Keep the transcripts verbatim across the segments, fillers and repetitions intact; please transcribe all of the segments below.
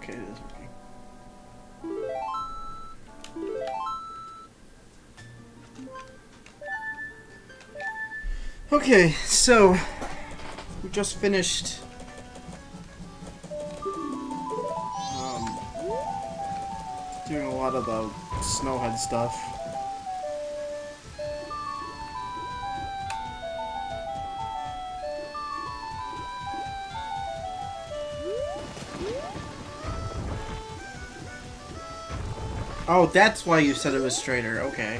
Okay, it is working. Okay, so we just finished um, doing a lot of the Snowhead stuff. Oh, that's why you said it was straighter. Okay.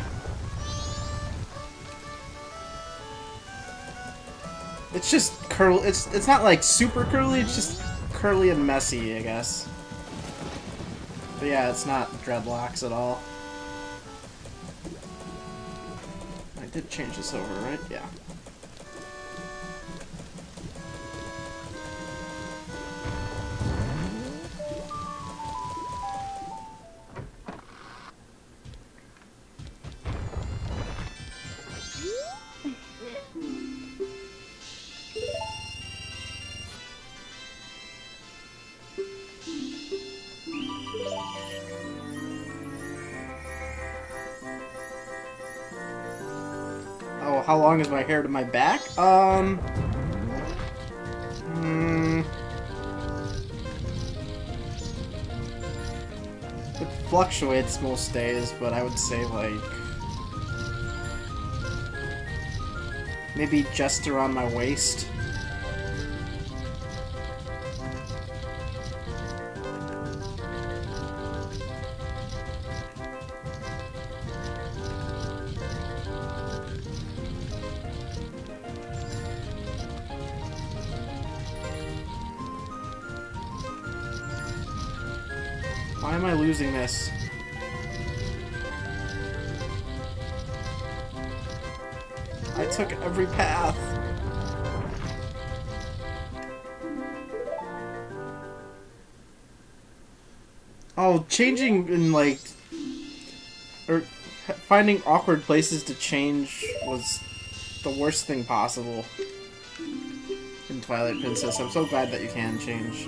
It's just curl. It's it's not like super curly. It's just curly and messy, I guess. But yeah, it's not dreadlocks at all. I did change this over, right? Yeah. Oh, how long is my hair to my back? Um... Hmm... It fluctuates most days, but I would say, like... maybe just around my waist. Why am I losing this? I took every path. Oh, changing in like... or finding awkward places to change was the worst thing possible in Twilight Princess. I'm so glad that you can change.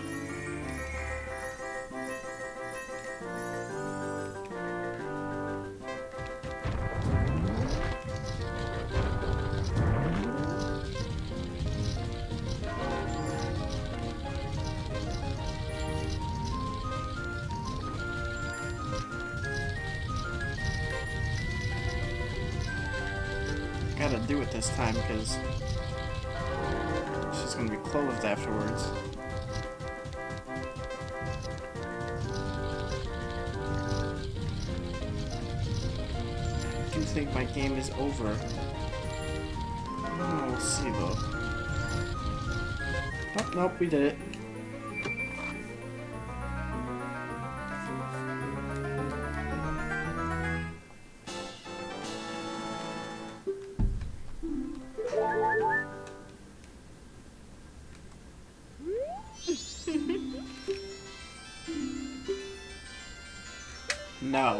Gotta do it this time because she's gonna be closed afterwards. I do think my game is over. Oh, we'll see though. Oh, nope, we did it. No.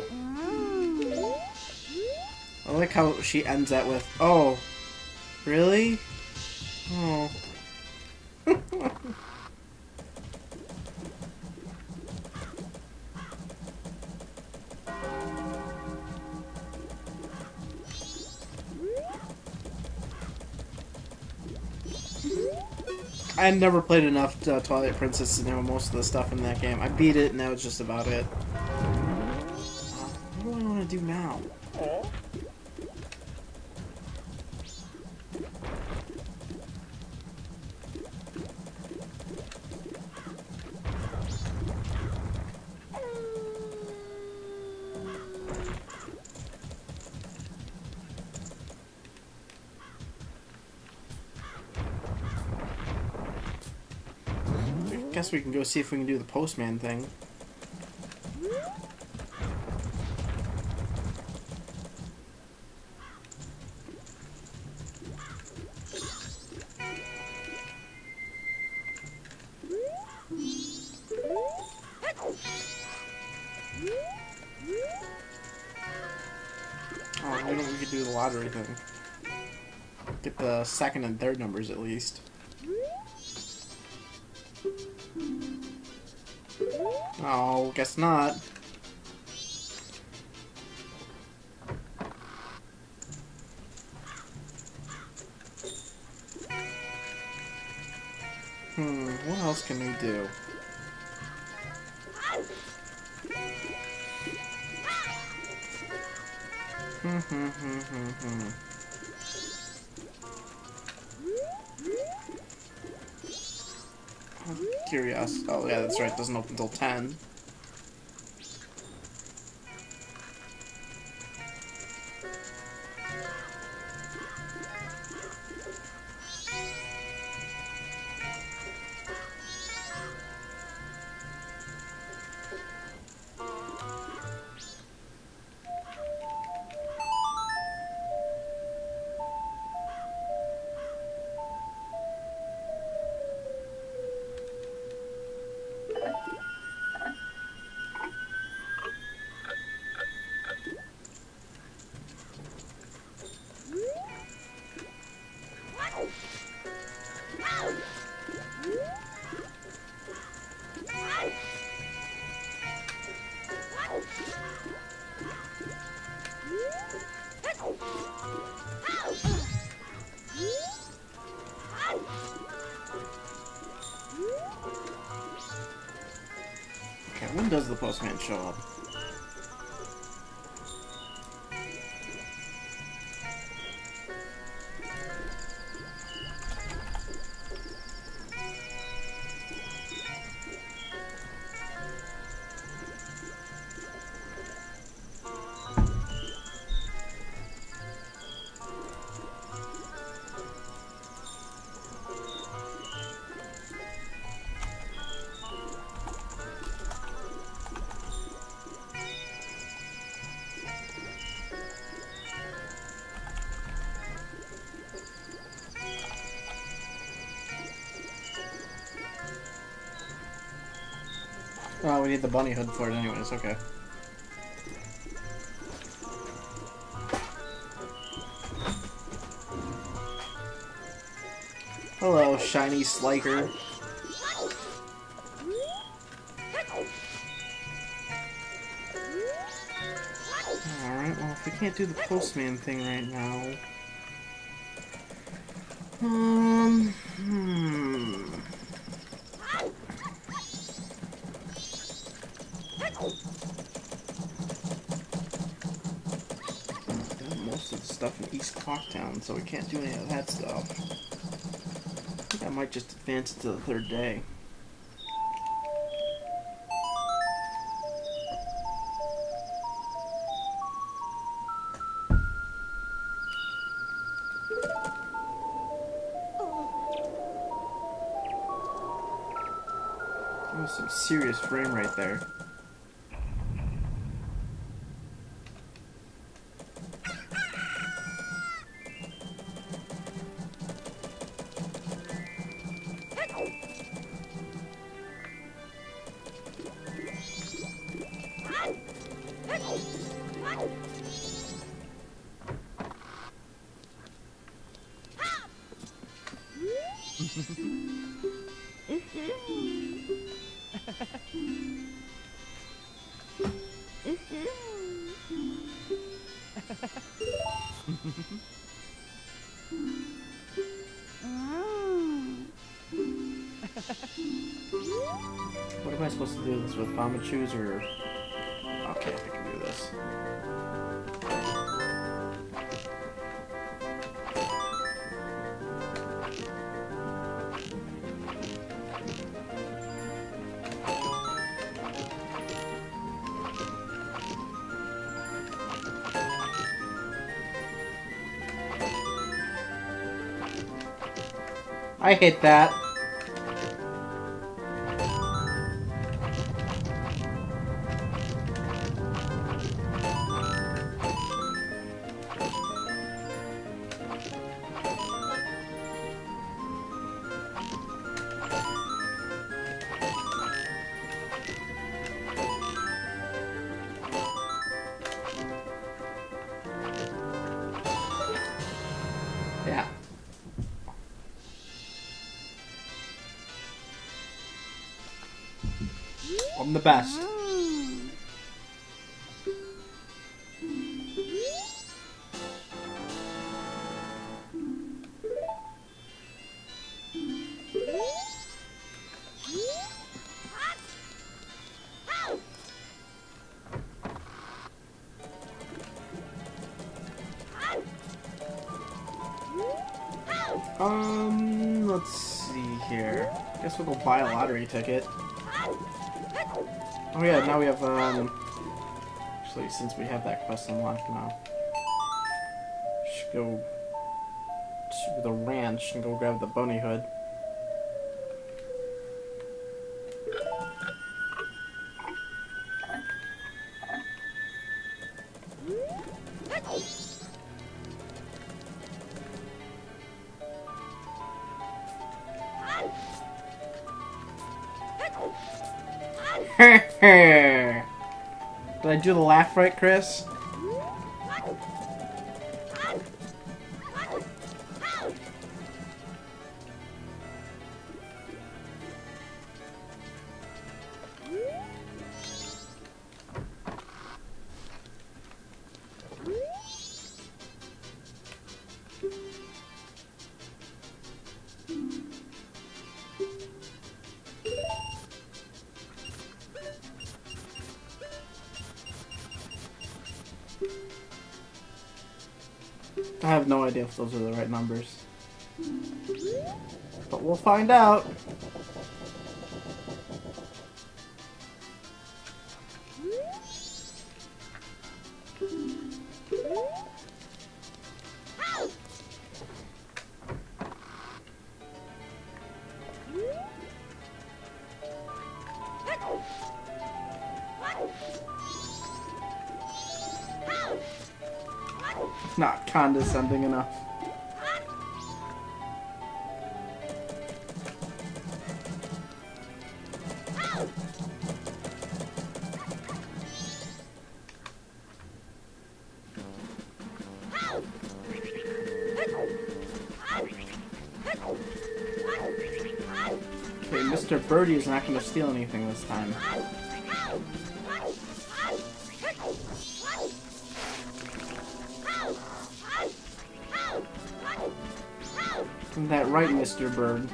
I like how she ends that with, oh, really? Oh. I had never played enough uh, Twilight Princess to know most of the stuff in that game. I beat it, and that was just about it. Uh, what do I want to do now? I guess we can go see if we can do the postman thing. Oh, maybe we could do the lottery thing. Get the second and third numbers at least. Oh, guess not. Hmm, what else can we do? Hmm, hmm, hmm, hmm, hmm. I'm curious. Oh, yeah, that's right. It doesn't open until ten. Okay, when does the postman show up? Oh, we need the bunny hood for it anyways, okay. Hello, shiny Sliker. Alright, well, if we can't do the postman thing right now... Um... Hmm... Done most of the stuff in East Clocktown, so we can't do any of that stuff. I think I might just advance it to the third day. That was some serious frame right there. What am I supposed to do this with? Famachus or... Okay, I can do this. I hate that. Yeah. I'm the best. Um, let's see here. Guess we'll go buy a lottery ticket. Oh yeah, now we have, um... actually, since we have that quest unlocked now, should go to the ranch and go grab the Boney Hood. Did I do the laugh right, Chris? I have no idea if those are the right numbers. But we'll find out. Not condescending enough. Okay, Mister Birdie is not going to steal anything this time. Isn't that right, Mister Bird?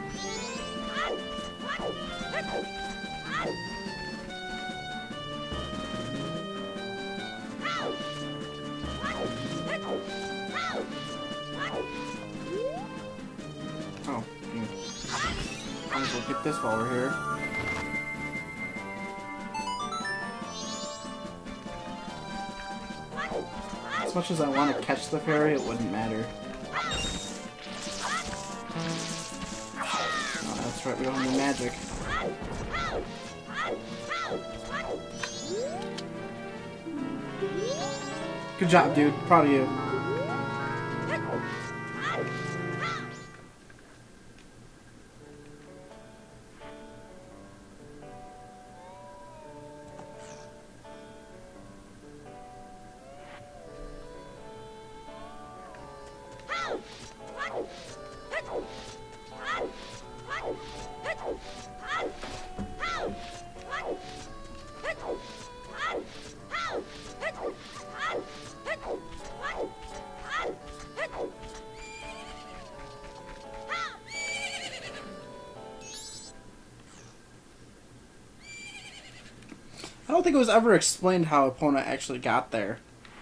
Oh, might as well get this while we're here. As much as I want to catch the fairy, it wouldn't matter. Oh, that's right, we don't have any magic. Good job, dude. Proud of you. I don't think it was ever explained how Epona actually got there.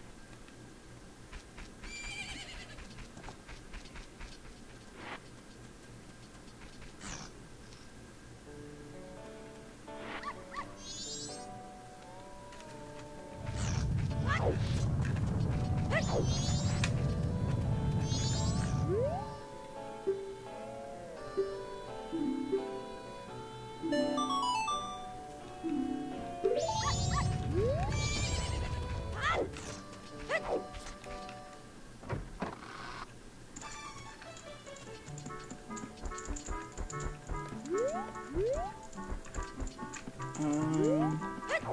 Um,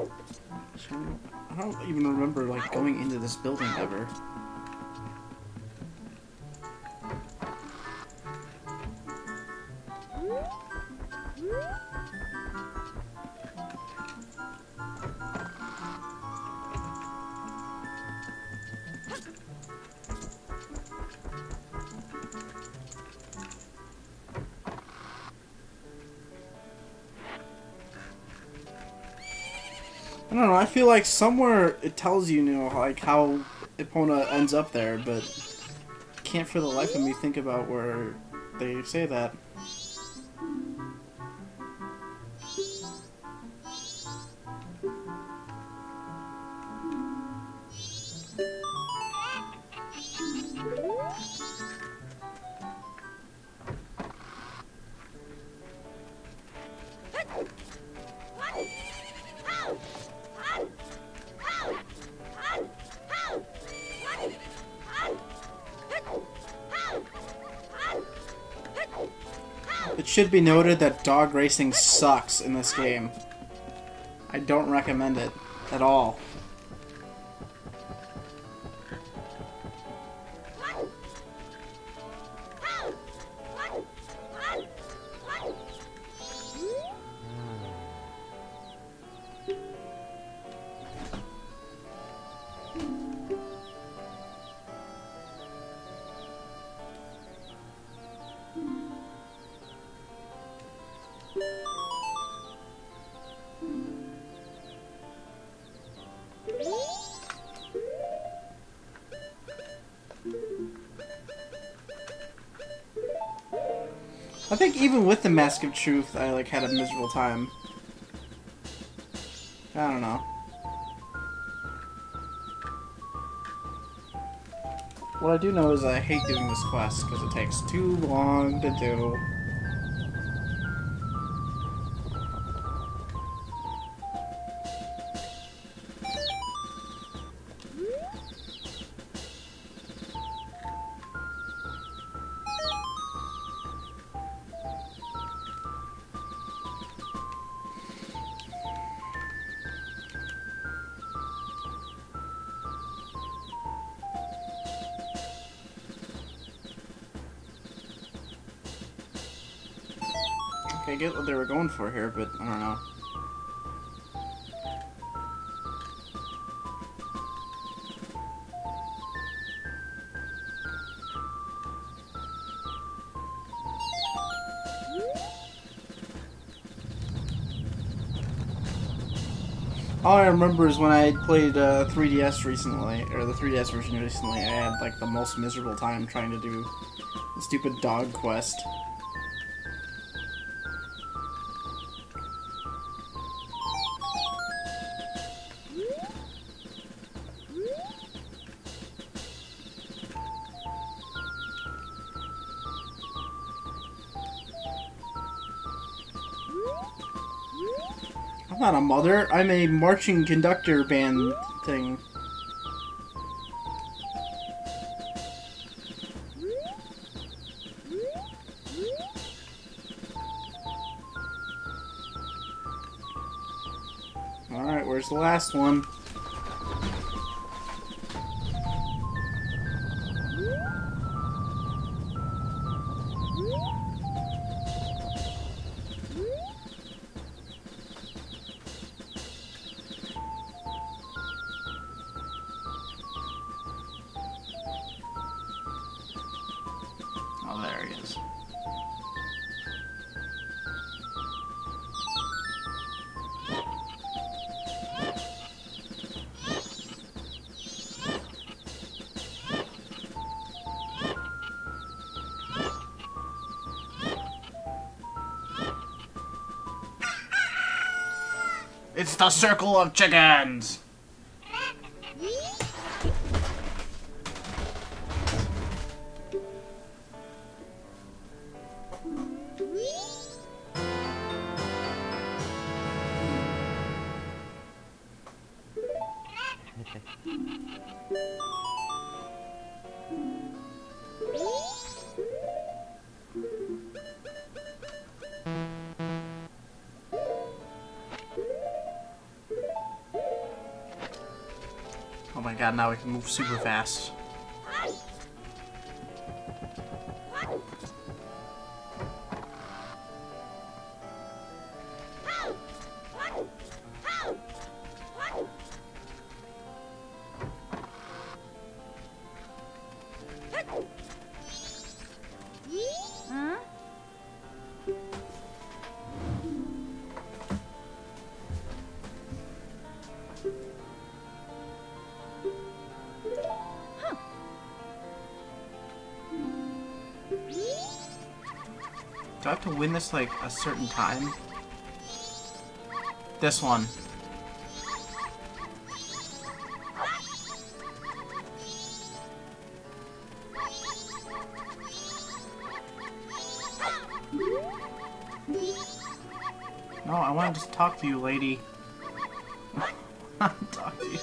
I don't even remember like going into this building ever. I don't know, I feel like somewhere it tells you, you know, like how Epona ends up there, but can't for the life of me think about where they say that. It should be noted that dog racing sucks in this game. I don't recommend it at all. I think even with the Mask of Truth, I like had a miserable time. I don't know. What I do know is I hate doing this quest because it takes too long to do. I get what they were going for here, but I don't know. All I remember is when I played uh, three D S recently, or the three D S version recently, I had like the most miserable time trying to do the stupid dog quest. I'm not a mother, I'm a marching conductor band thing. Alright, where's the last one? Oh, there he is. It's the circle of chickens! Oh my god, now we can move super fast. have to win this like a certain time? This one. No, I want to just talk to you, lady. I want to talk to you.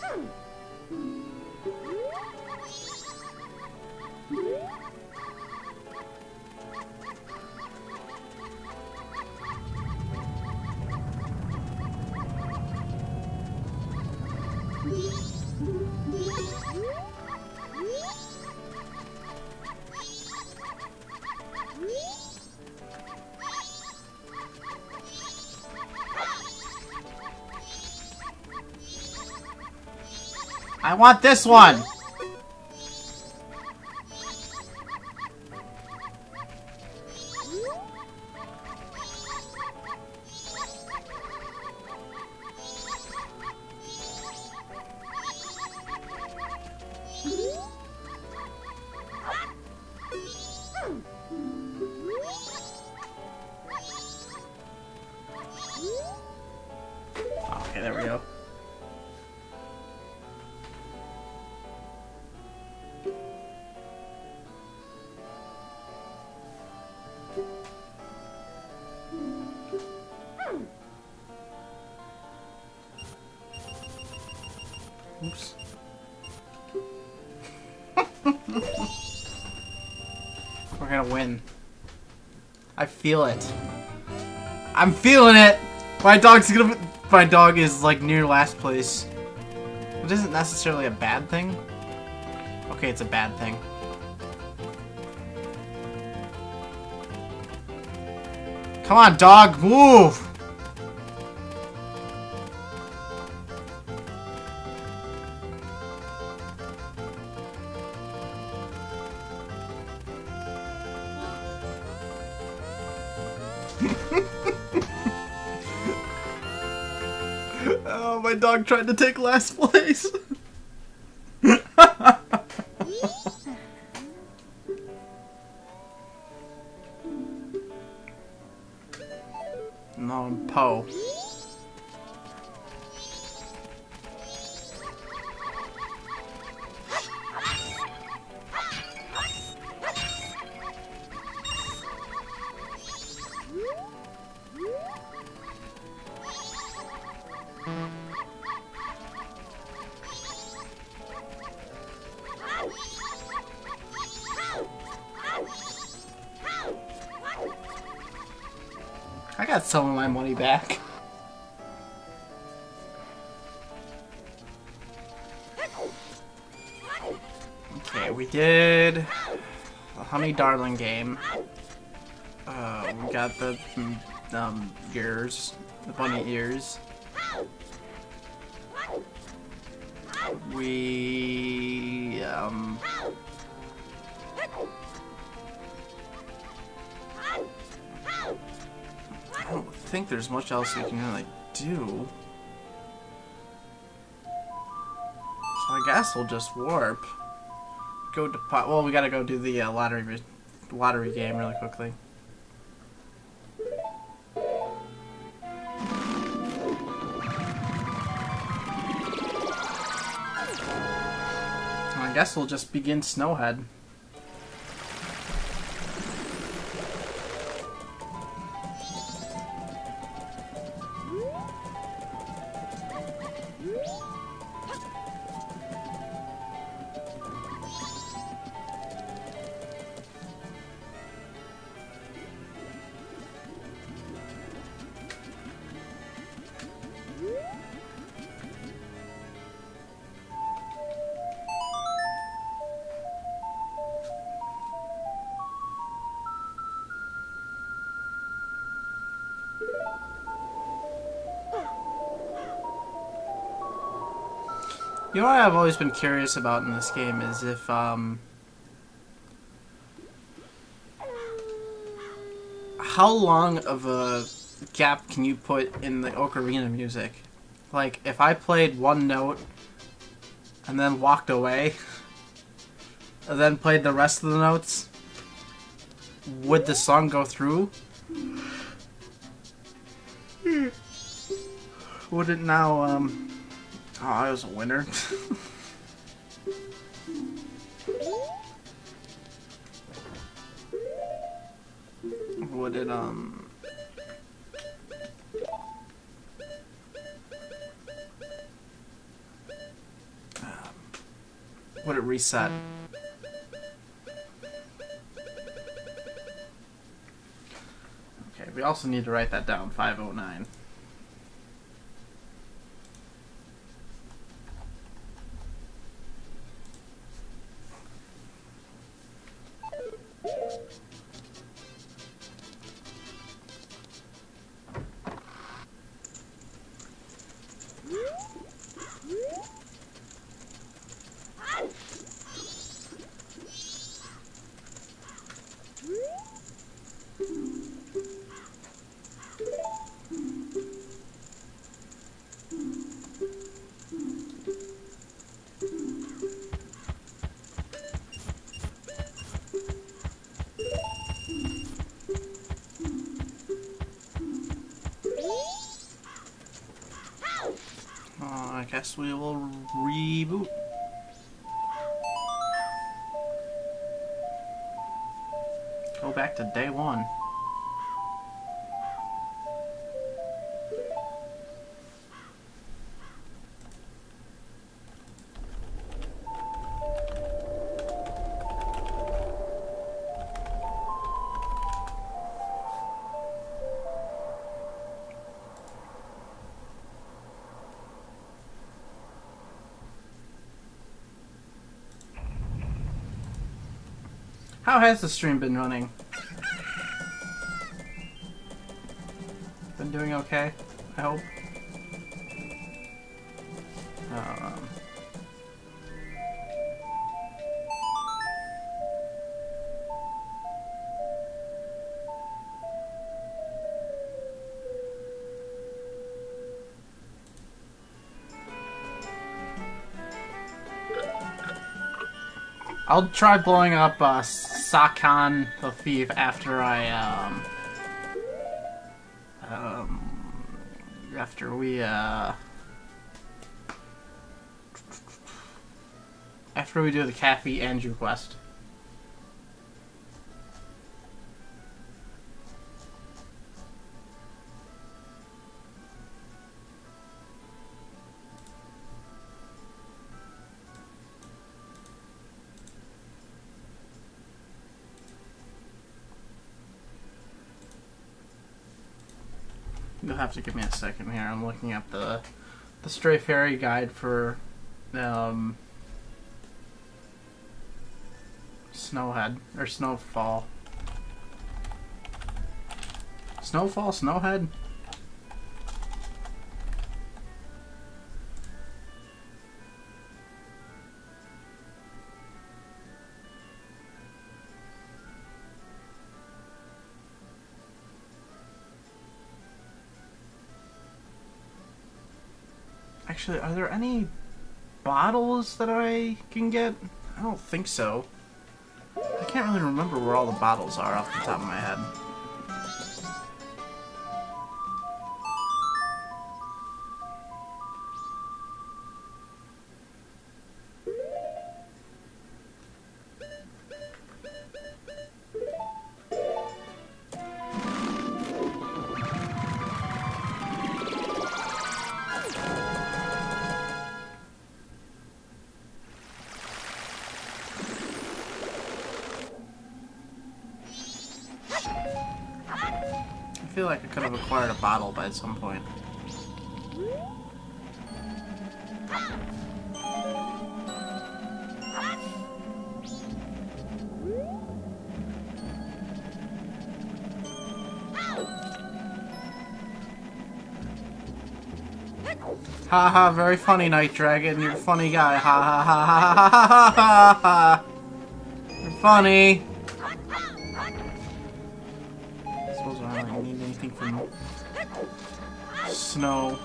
I want this one! Okay, there we go. Oops. We're gonna win. I feel it. I'm feeling it! My dog's gonna- my dog is like near last place. It isn't necessarily a bad thing. Okay, it's a bad thing. Come on, dog, move! Oh, my dog tried to take last place. No, I'm Poe. I got some of my money back. Okay, we did the Honey Darling game. Uh, we got the um, ears, the bunny ears. We um. I don't think there's much else we can really do. So I guess we'll just warp. Go to pot. Well, we gotta go do the uh, lottery lottery game really quickly. I guess we'll just begin Snowhead. You know what I've always been curious about in this game is if, um... how long of a gap can you put in the ocarina music? Like, if I played one note, and then walked away, and then played the rest of the notes, would the song go through? Would it now, um... Oh, I was a winner. Would it, um... Would it reset? Okay, we also need to write that down, five oh nine. I guess we will reboot. Go back to day one. How has the stream been running? Been doing okay, I hope. Um, I'll try blowing up uh, Sakan the Thief after I, um, um, after we, uh, after we do the Kathy Andrew quest. You'll have to give me a second here. I'm looking at the the Stray Fairy guide for um, Snowhead or Snowfall. Snowfall, Snowhead. Actually, are there any bottles that I can get? I don't think so. I can't really remember where all the bottles are off the top of my head. I feel like I could have acquired a bottle by some point. Haha, very funny, Night Dragon. You're a funny guy. Ha ha ha ha ha ha ha ha. You're funny. I don't need anything from Snow.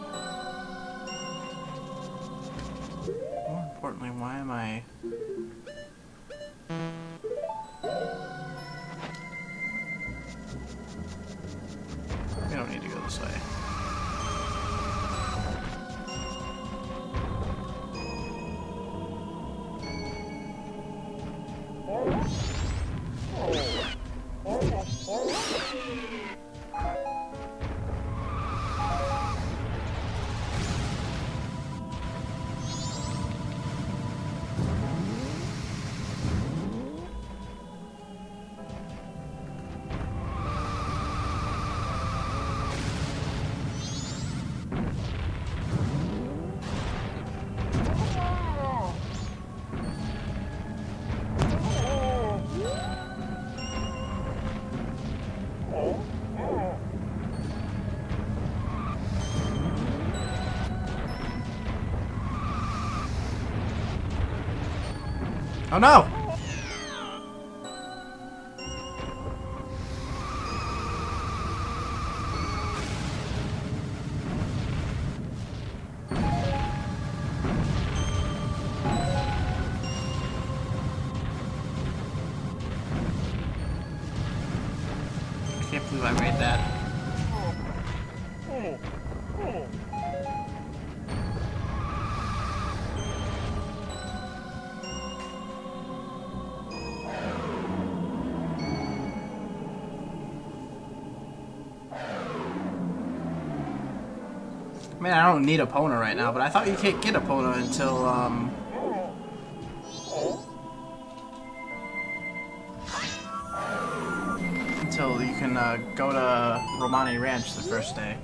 More importantly, why am I... this way. Oh no! I can't believe I made that. I mean, I don't need Epona right now, but I thought you can't get Epona until, um... until you can, uh, go to Romani Ranch the first day.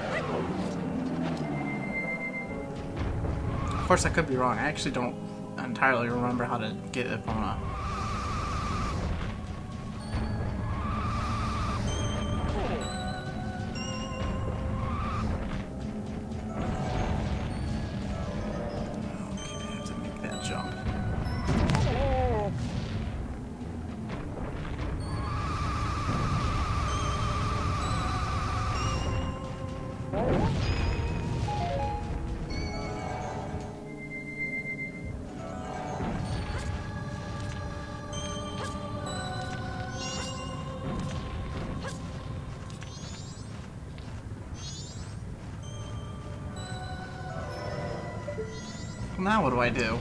Of course, I could be wrong. I actually don't entirely remember how to get Epona. Now what do I do?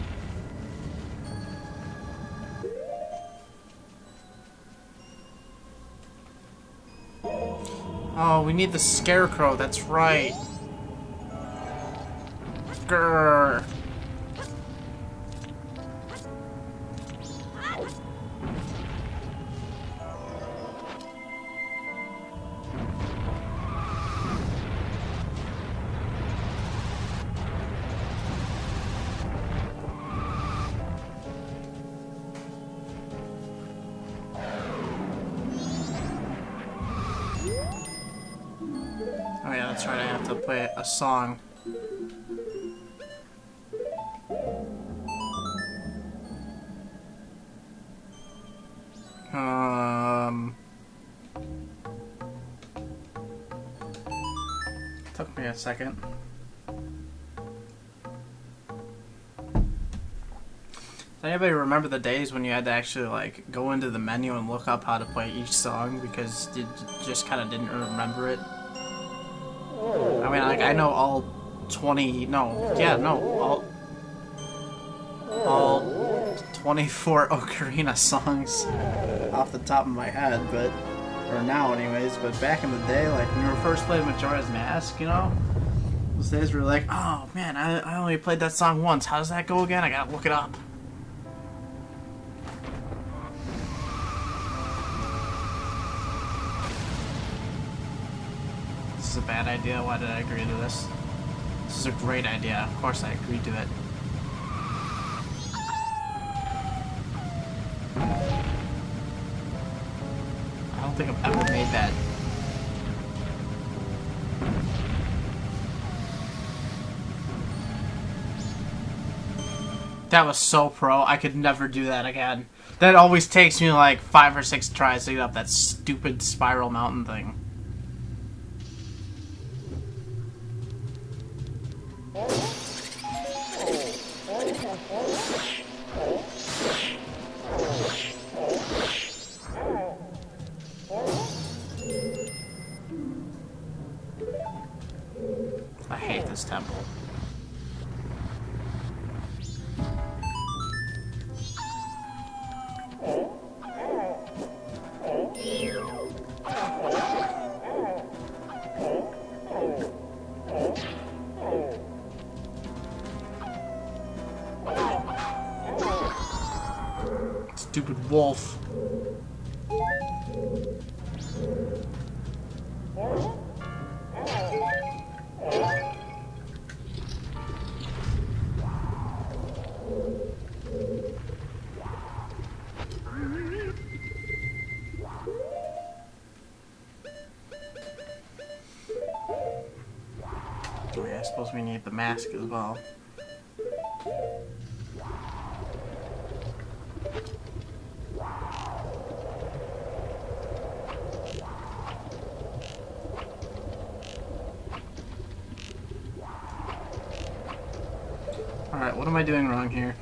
Oh, we need the Scarecrow, that's right. Grrr. Oh yeah, that's right, I have to play a song. Um... Took me a second. Does anybody remember the days when you had to actually like go into the menu and look up how to play each song because you just kind of didn't remember it? I mean, like, I know all twenty, no, yeah, no, all, all twenty-four Ocarina songs off the top of my head, but, or now anyways, but back in the day, like, when we were first playing Majora's Mask, you know, those days we were like, oh, man, I, I only played that song once, how does that go again? I gotta look it up. This is a bad idea. Why did I agree to this? This is a great idea. Of course I agreed to it. I don't think I've ever made that. That was so pro. I could never do that again. That always takes me like five or six tries to get up that stupid spiral mountain thing. underneath this temple. Stupid wolf. Okay, I suppose we need the mask as well. Alright, what am I doing wrong here?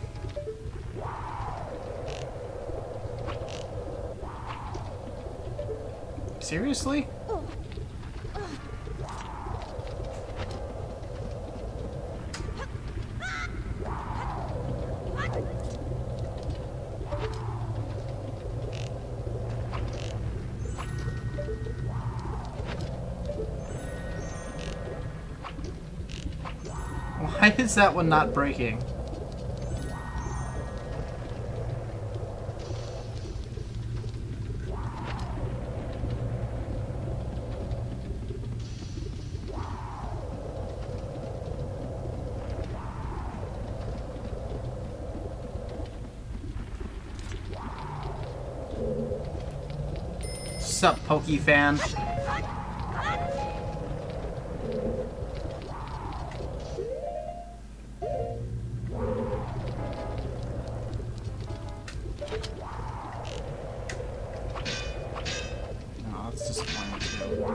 Seriously? Why is that one not breaking? Sup, Pokey fan? No, that's disappointing too.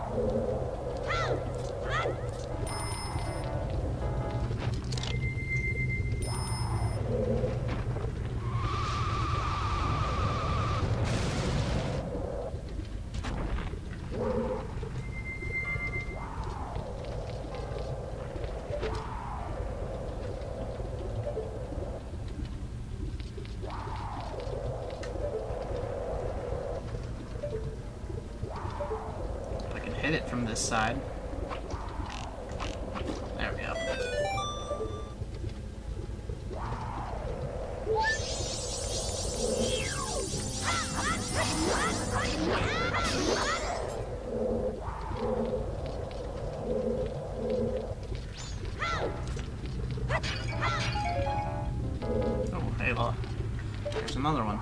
Hit it from this side. There we go. Oh, hey, look. There's another one.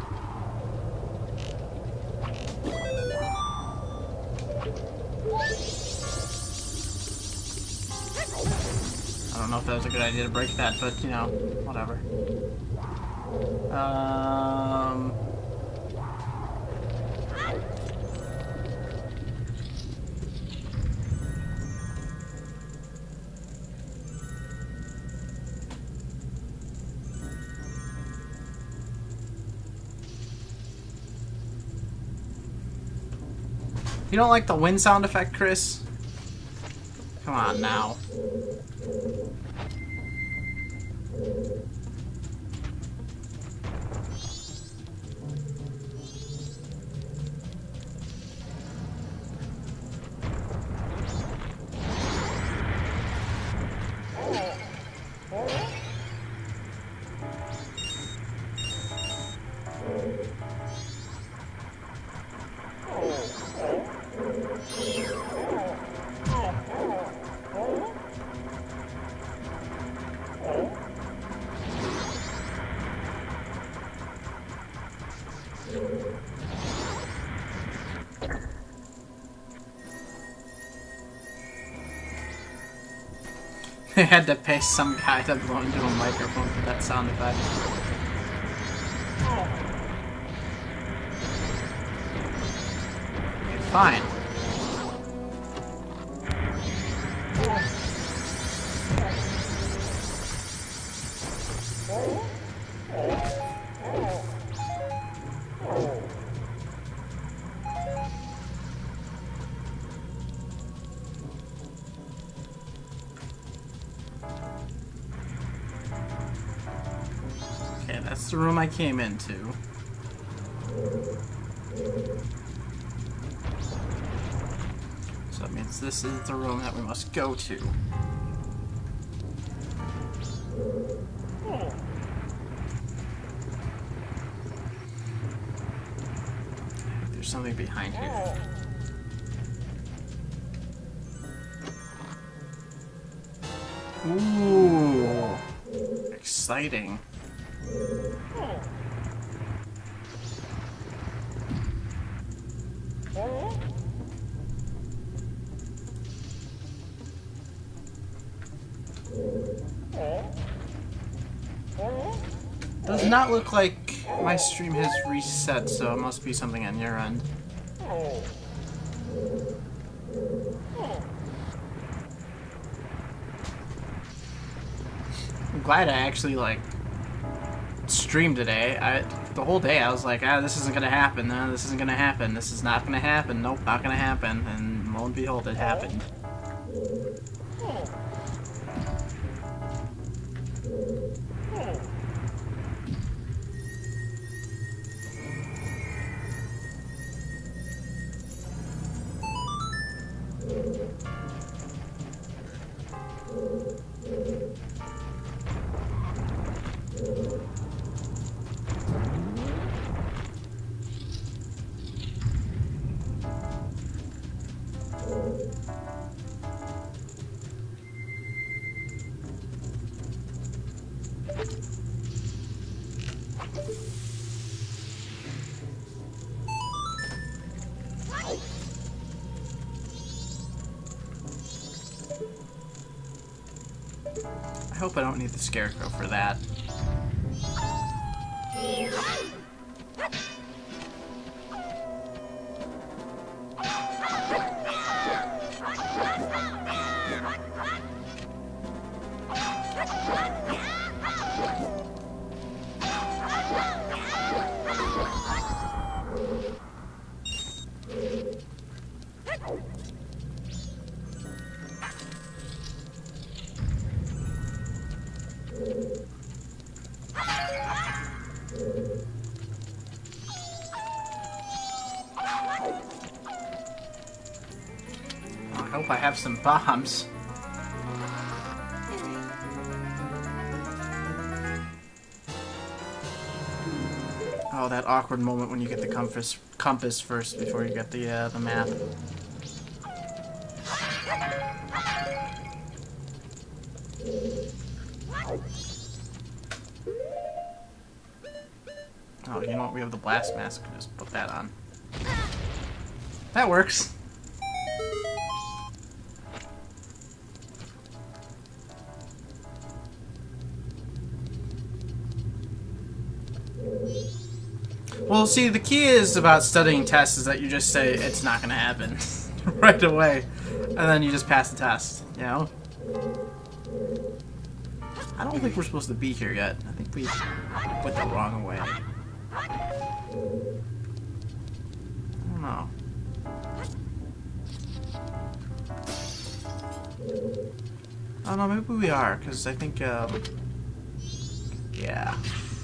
I don't know if that was a good idea to break that, but, you know, whatever. Um... You don't like the wind sound effect, Chris? Come on now. They had to pay some guy to blow into a microphone for that sound effect. Okay, fine. It's the room I came into. So that means this is the room that we must go to. There's something behind here. Ooh, exciting. Does not look like my stream has reset, so it must be something on your end. I'm glad I actually, like, streamed today. I the whole day I was like, ah, this isn't gonna happen. No, this isn't gonna happen. This is not gonna happen. Nope, not gonna happen. And lo and behold, it happened. I hope I don't need the scarecrow for that. I hope I have some bombs. Oh, that awkward moment when you get the compass compass first before you get the uh, the map. Oh, you know what? We have the blast mask. Just put that on. That works. Well, see, the key is about studying tests is that you just say it's not going to happen right away, and then you just pass the test, you know? I don't think we're supposed to be here yet. I think we went the wrong way. I don't know. I don't know, maybe we are, because I think, um... yeah.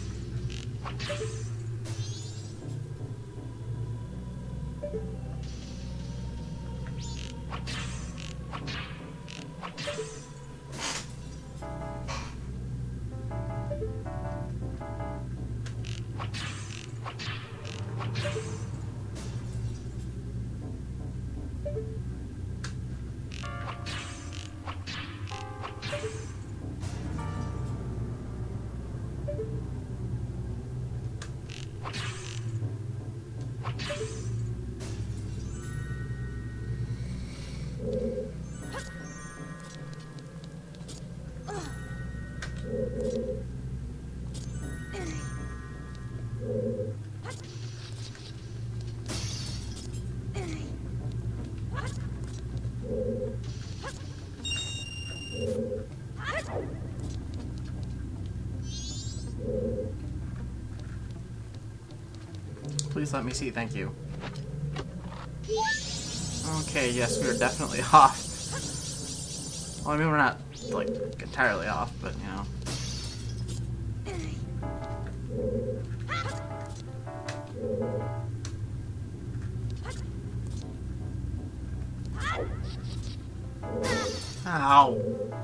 Please let me see, thank you. Okay, yes, we are definitely off. Well, I mean, we're not, like, entirely off, but, you know. Ow.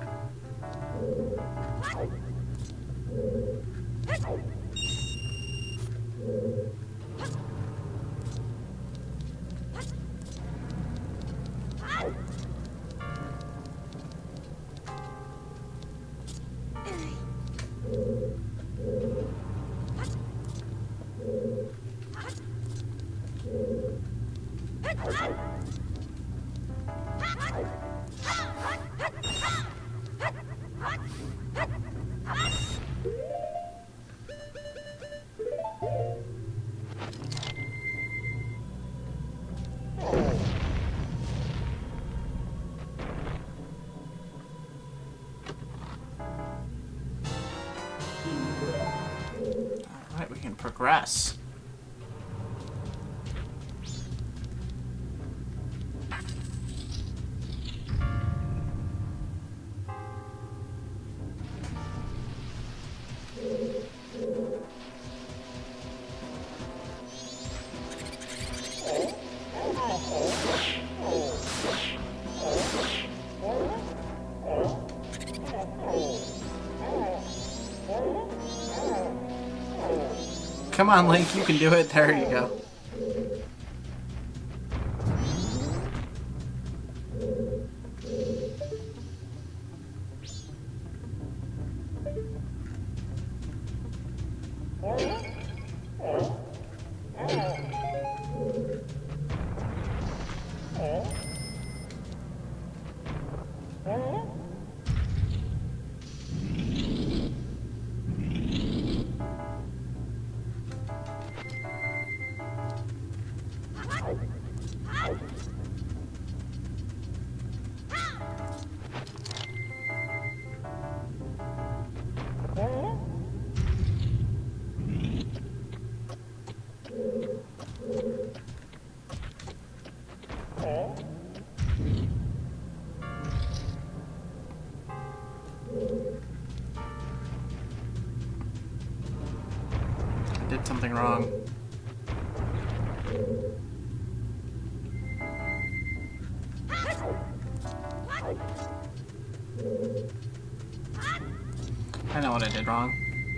Alright, we can progress. Come on, Link, you can do it. There you go. I did something wrong. I know what I did wrong.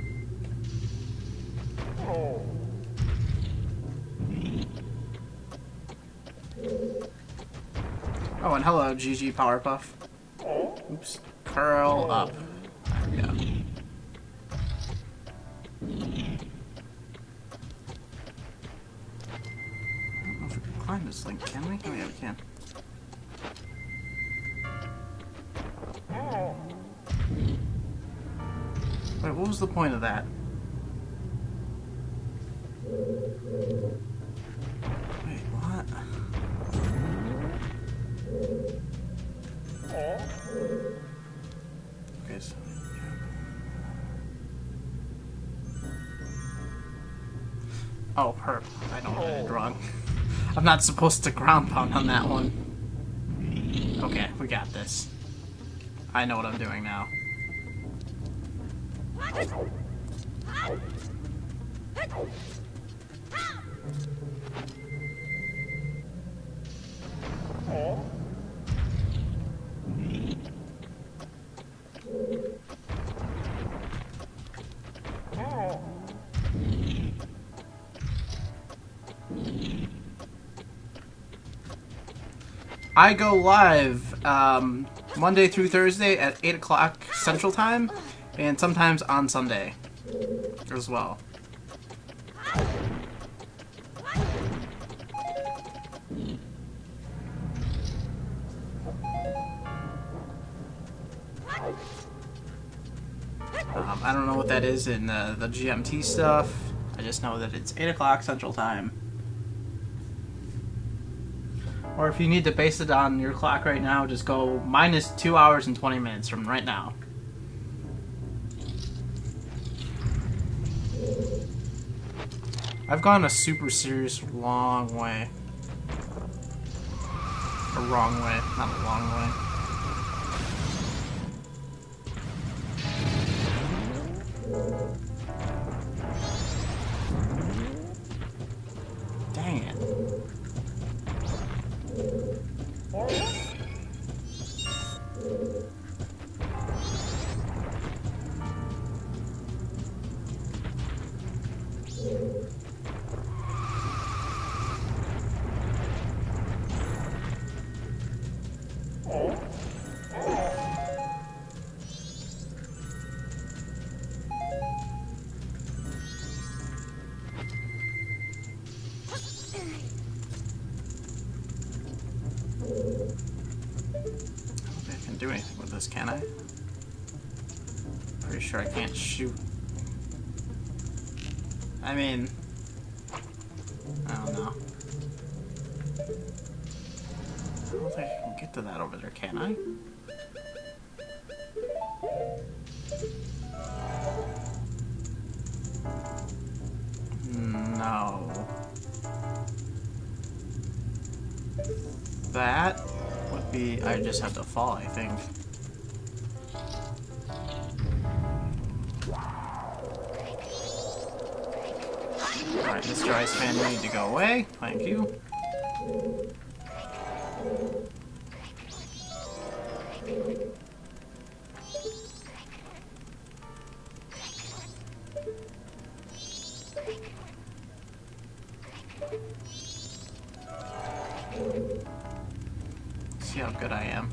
Oh, and hello, G G Powerpuff. Oops. Curl up. There we go. I don't know if we can climb this link, can we? Oh yeah, we can. Wait, what was the point of that? Wait, what? Okay, so... Oh, herp. I know what I did wrong. I'm not supposed to ground pound on that one. Okay, we got this. I know what I'm doing now. I go live um, Monday through Thursday at eight o'clock Central Time, and sometimes on Sunday as well. Um, I don't know what that is in the, the G M T stuff. I just know that it's eight o'clock Central Time. Or if you need to base it on your clock right now, just go minus two hours and twenty minutes from right now. I've gone a super serious long way. A wrong way, not a long way. Do anything with this, can I? Pretty sure I can't shoot. I mean, I don't know. I don't think I can get to that over there, can I? No. That would be, I just have to fall, I think. Alright, Mister Ice Fan, you need to go away. Thank you. See how good I am.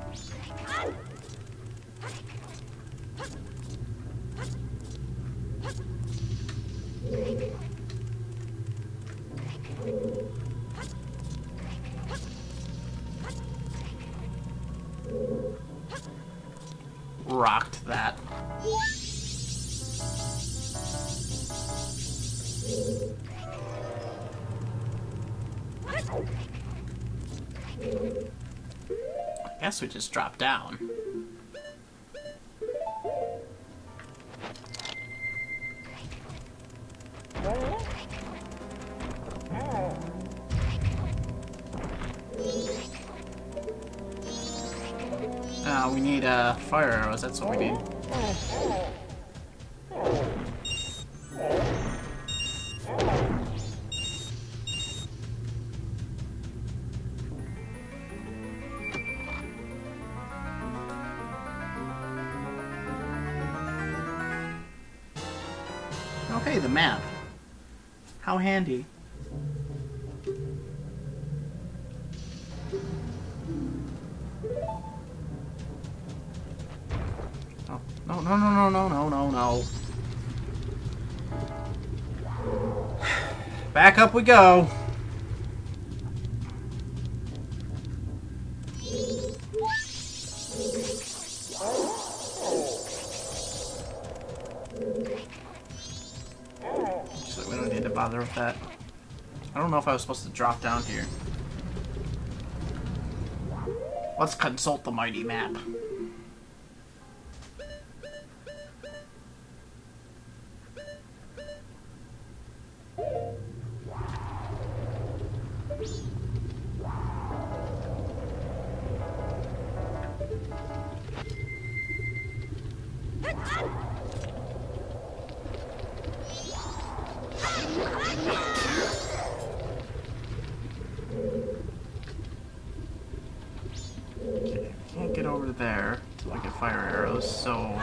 Rocked that. I guess we just dropped down. Uh, we need uh, fire arrows, that's what we need. Oh hey, the map. How handy. Oh, no, no, no, no, no, no, no, no. Back up we go. So we don't need to bother with that. I don't know if I was supposed to drop down here. Let's consult the mighty map. Okay, can't get over there until I get fire arrows, so...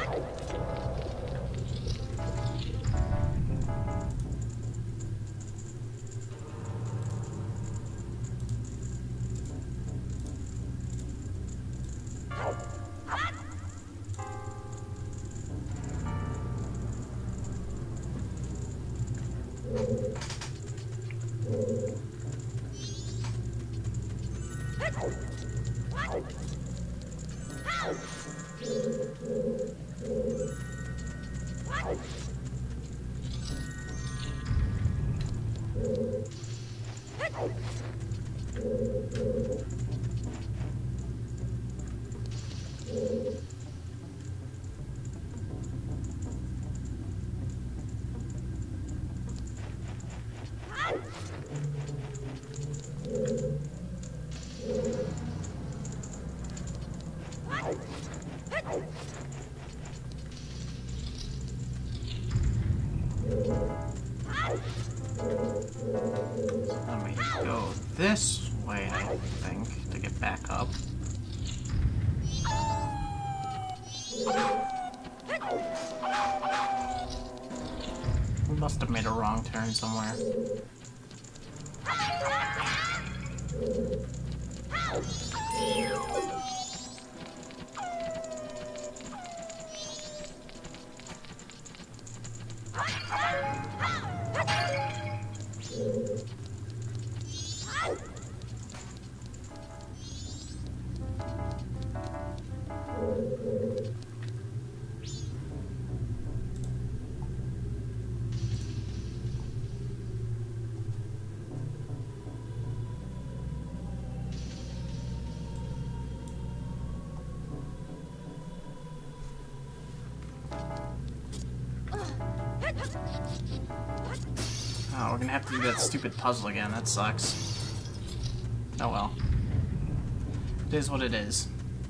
this way, I think, to get back up. We must have made a wrong turn somewhere. Oh, we're gonna have to do that stupid puzzle again. That sucks. Oh well. It is what it is.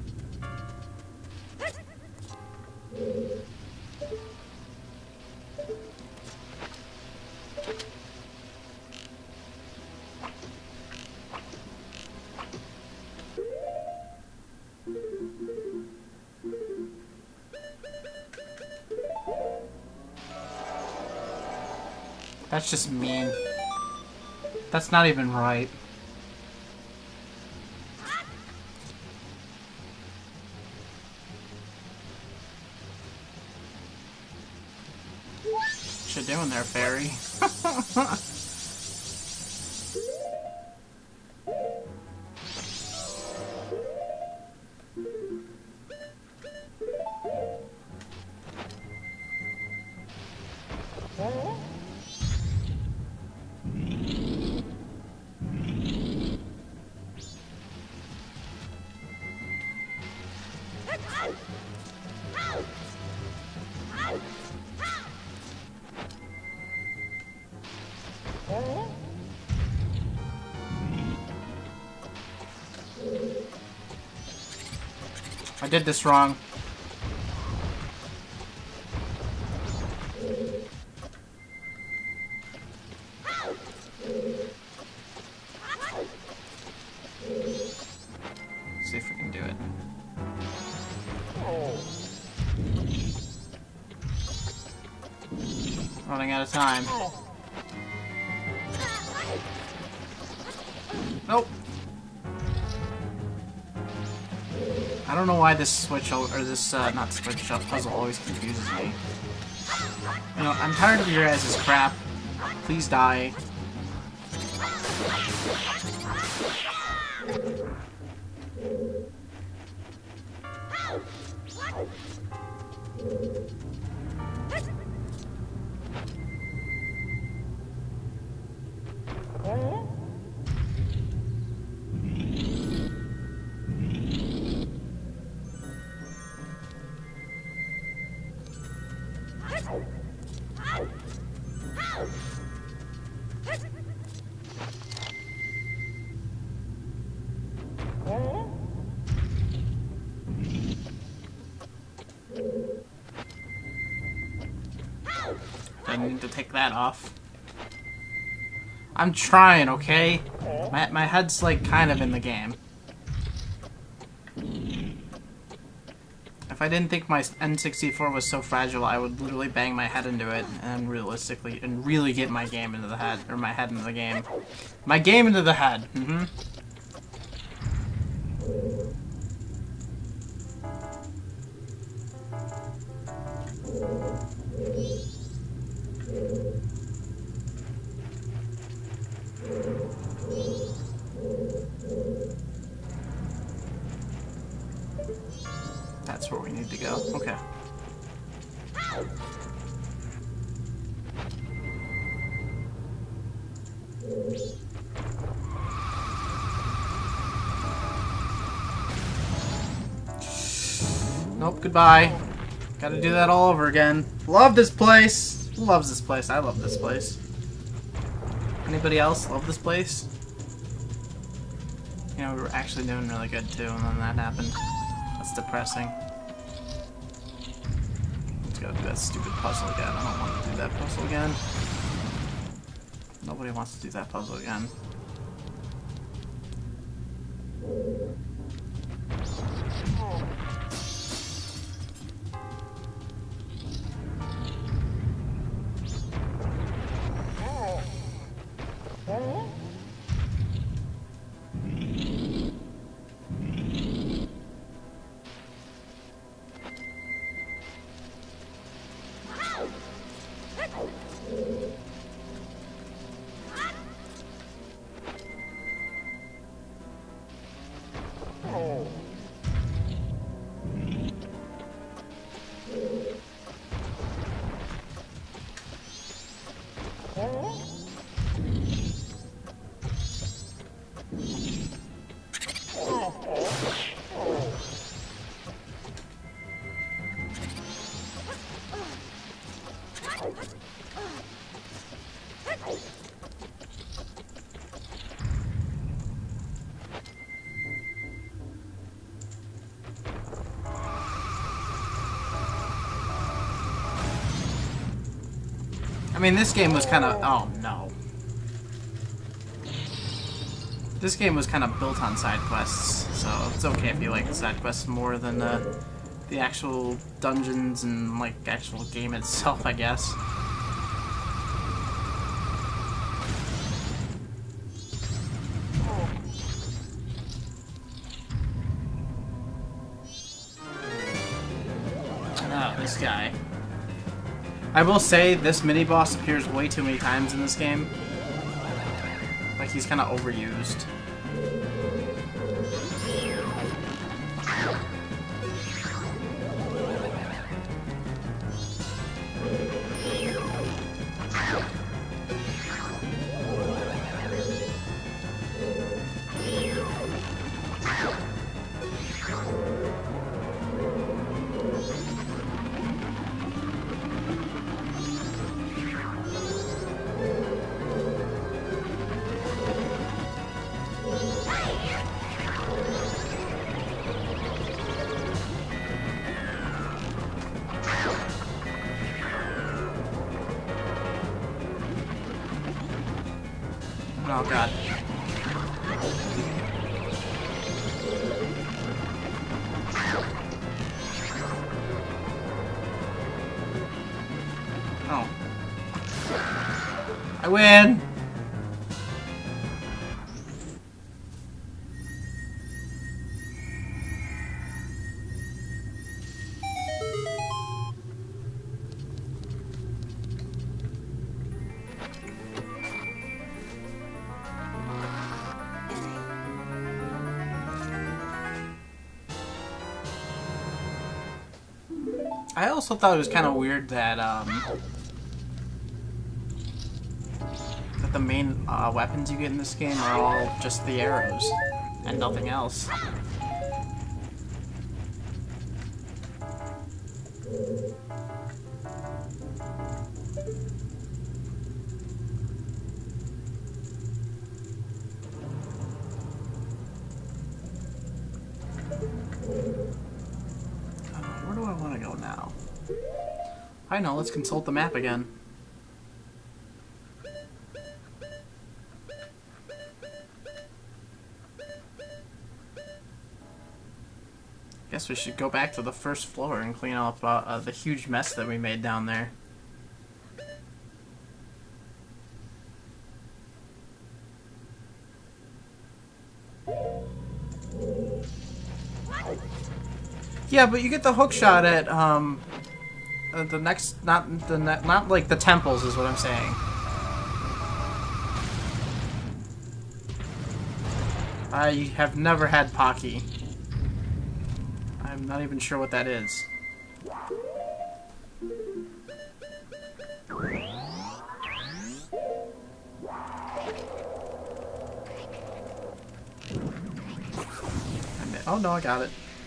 That's just mean. That's not even right. What you doing there, fairy? I did this wrong. Let's see if we can do it. Running out of time. Nope. I don't know why this switch, or this, uh, not switch, puzzle always confuses me. You know, I'm tired of your guys' crap. Please die. I need to take that off. I'm trying, okay? My, my head's like kind of in the game. If I didn't think my N sixty-four was so fragile, I would literally bang my head into it and realistically, and really get my game into the head, or my head into the game. My game into the head, mm-hmm. That's where we need to go. Okay. Nope, goodbye. Gotta do that all over again. Love this place. Who loves this place? I love this place. Anybody else love this place? You know, we were actually doing really good too, and then that happened. That's depressing. Let's go do that stupid puzzle again. I don't want to do that puzzle again. Nobody wants to do that puzzle again. I mean, this game was kind of... Oh, no. This game was kind of built on side quests, so it's okay if you like the side quests more than uh, the actual dungeons and, like, actual game itself, I guess. Oh, this guy. I will say, this mini-boss appears way too many times in this game. Like, he's kind of overused. Oh god. Oh. I win! I also thought it was kind of weird that um, that the main uh, weapons you get in this game are all just the arrows and nothing else. Where do I want to go now? I know, let's consult the map again. Guess we should go back to the first floor and clean up uh, uh, the huge mess that we made down there. Yeah, but you get the hook shot at um, uh, the next, not the ne not like the temples is what I'm saying. I have never had Pocky. I'm not even sure what that is. Oh no, I got it.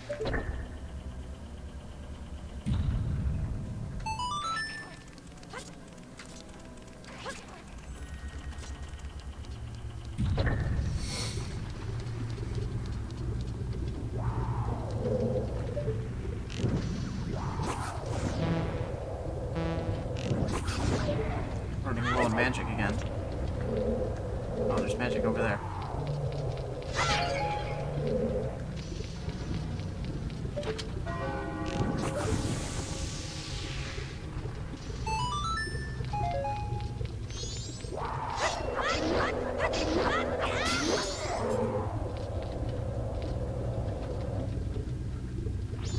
Running low on magic again. Oh, there's magic over there.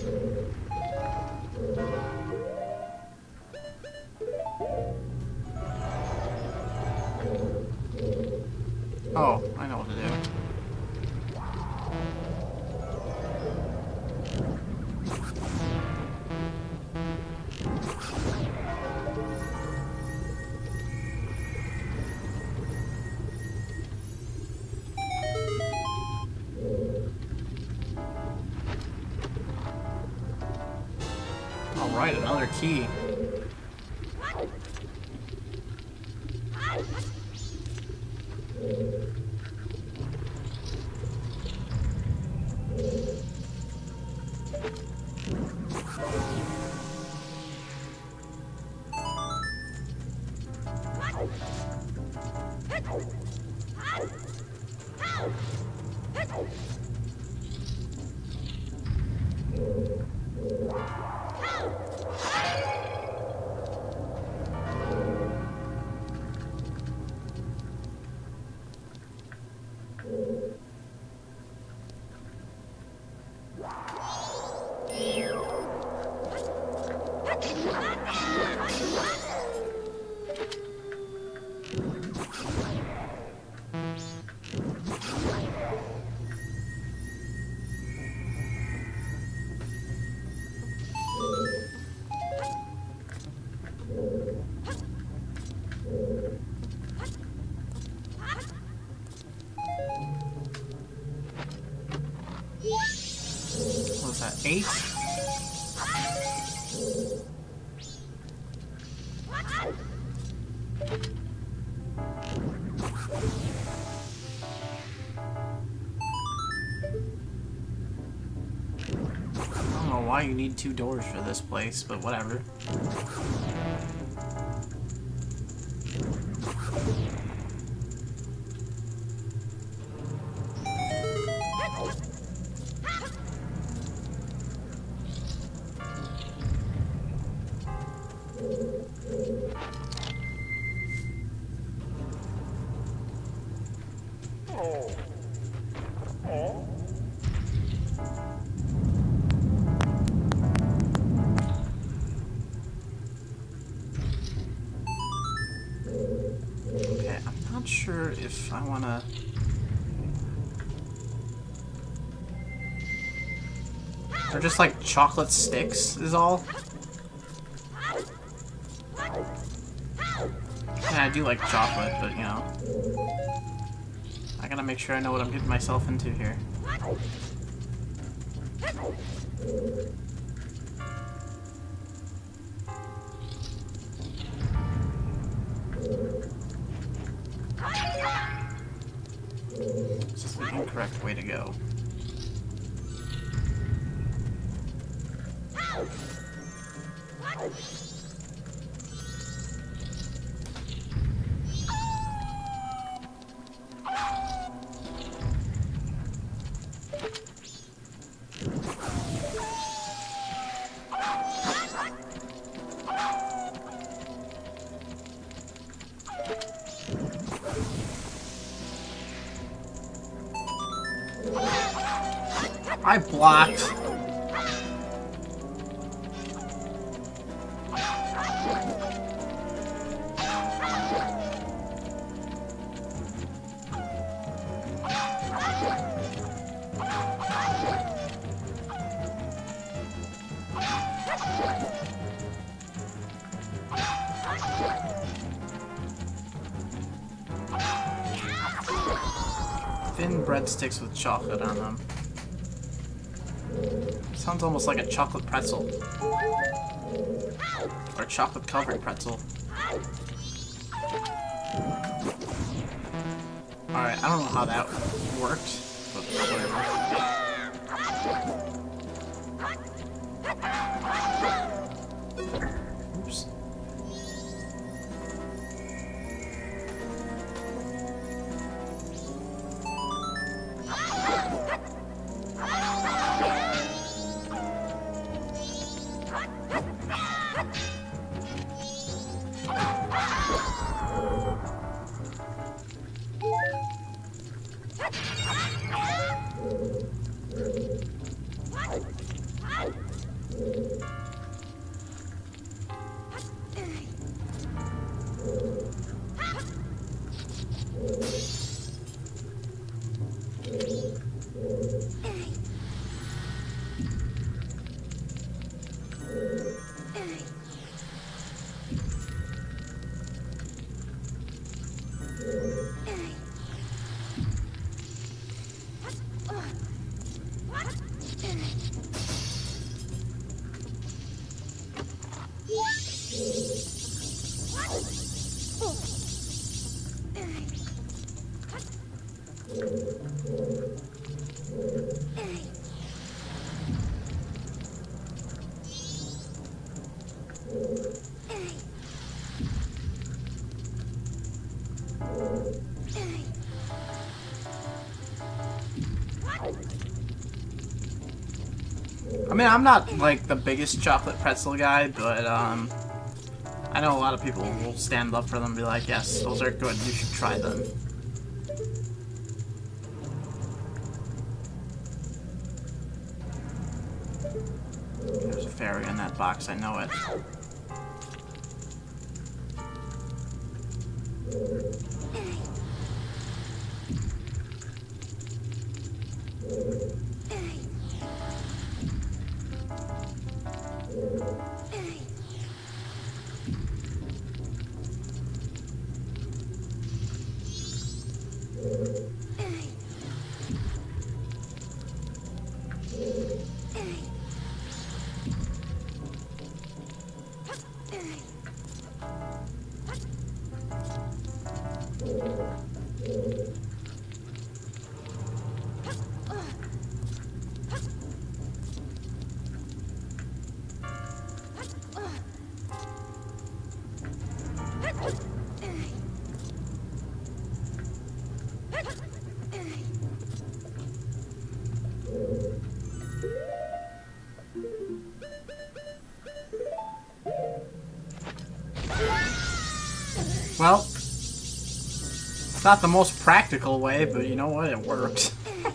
Oh, I know what to do. Alright, another key. What was that, eight? I don't know why you need two doors for this place, but whatever. Okay, I'm not sure if I wanna... They're just like chocolate sticks, is all. Yeah, I do like chocolate, but you know. I gotta make sure I know what I'm getting myself into here. This is the incorrect way to go. I blocked. Thin breadsticks with chocolate on them. Sounds almost like a chocolate pretzel. Or a chocolate covered pretzel. Alright, I don't know how that worked, but whatever. Oops. I mean, I'm not like the biggest chocolate pretzel guy, but um, I know a lot of people will stand up for them and be like, yes, those are good, you should try them. There's a fairy in that box, I know it. Well, it's not the most practical way, but you know what? It works.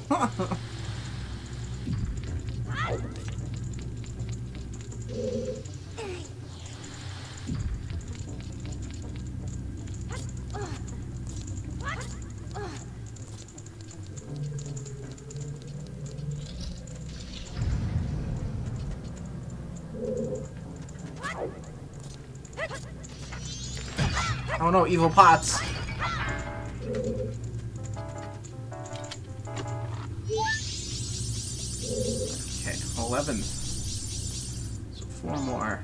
Oh no, evil pots! Okay, eleven. So four more.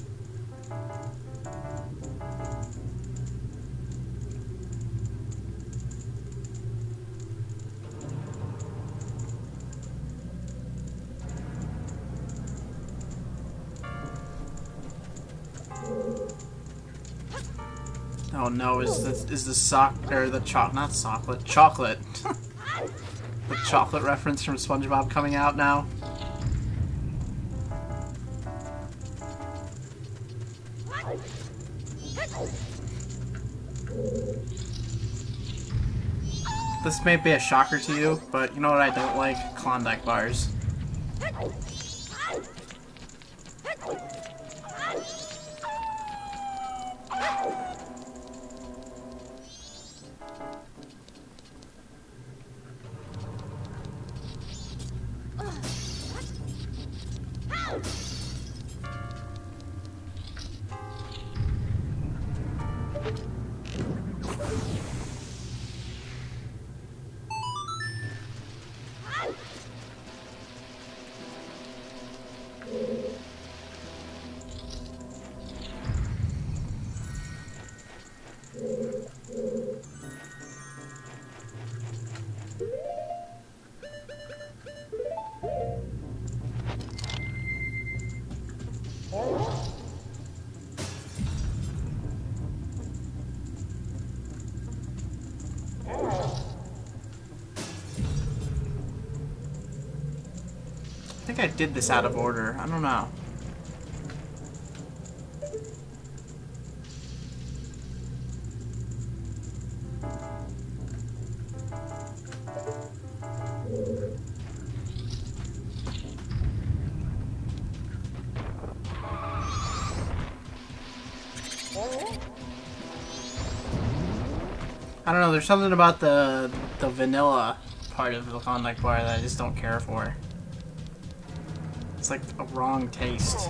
Oh no, is this is the sock or the choc not chocolate chocolate the chocolate reference from SpongeBob coming out now? This may be a shocker to you, but you know what I don't like? Klondike bars. I think I did this out of order. I don't know. I don't know, there's something about the the vanilla part of the Klondike bar that I just don't care for. It's like a wrong taste.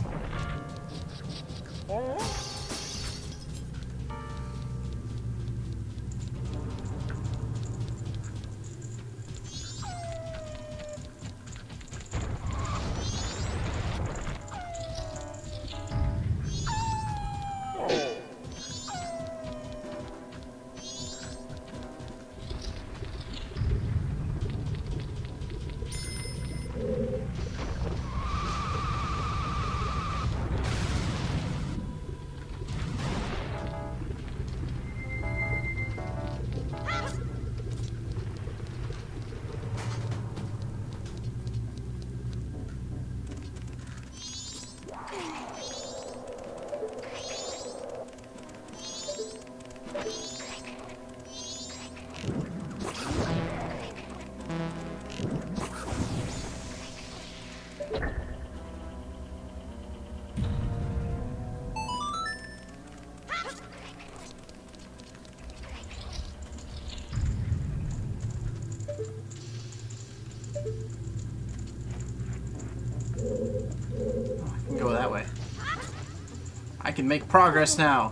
I can make progress now.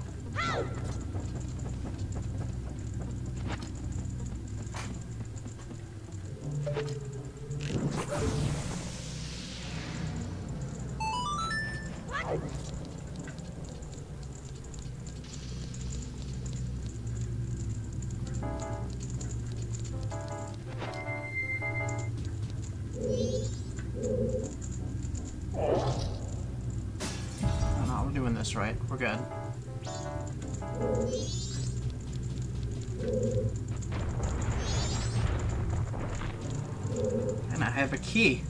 Right, we're good. And I have a key.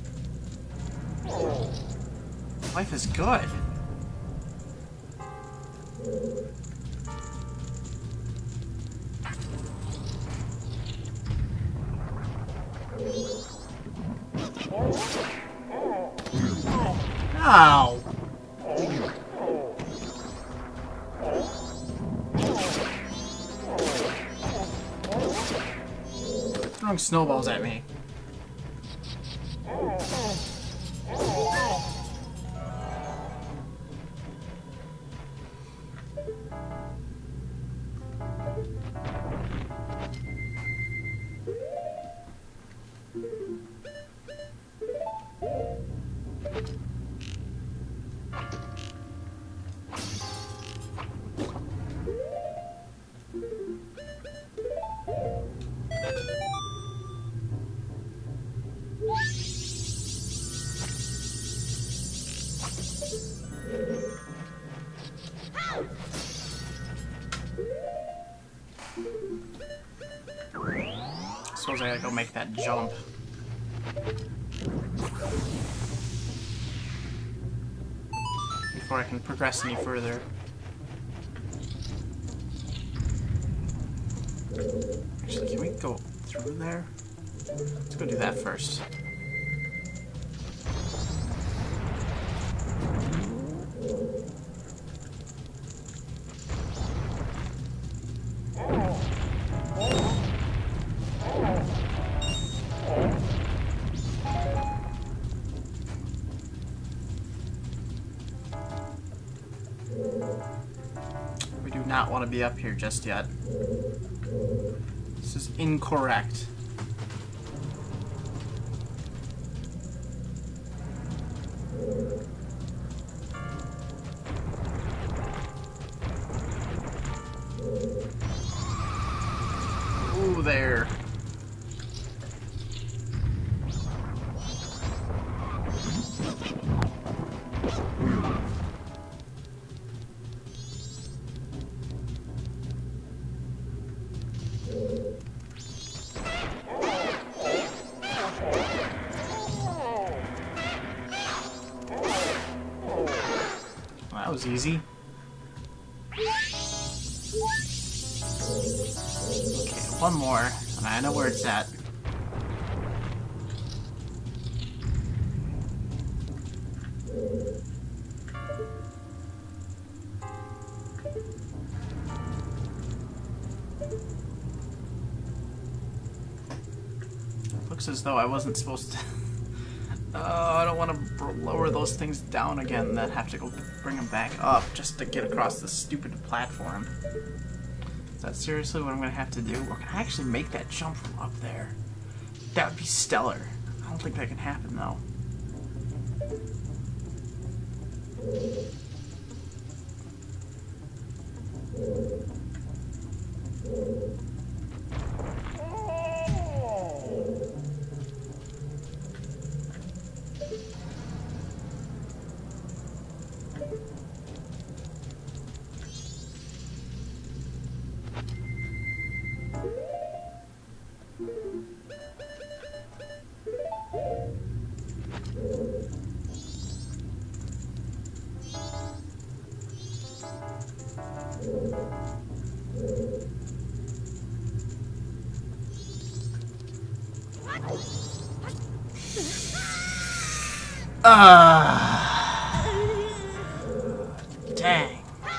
Life is good. Ow! Throwing snowballs at me. Suppose I gotta go make that jump. Before I can progress any further. Actually, can we go through there? Let's go do that first. We do not want to be up here just yet. This is incorrect. Ooh, there. Well, that was easy. Okay, one more, and I know where it's at. looks as though I wasn't supposed to... Oh, I don't want to lower those things down again, then have to go bring them back up just to get across this stupid platform. Is that seriously what I'm going to have to do? Or can I actually make that jump from up there? That would be stellar. I don't think that can happen, though. Ah, dang.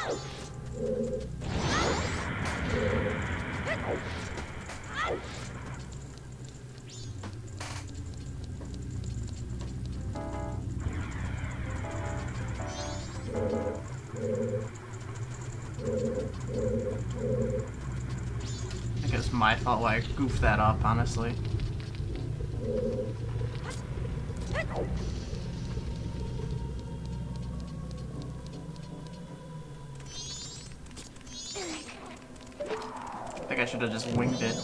I think it's my fault why I goofed that up, honestly. I think I should have just winged it.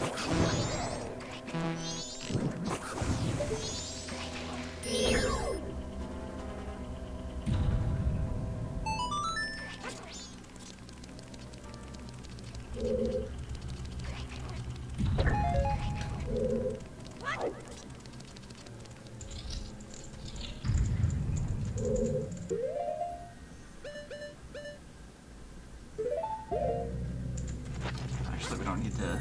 Actually, we don't need to...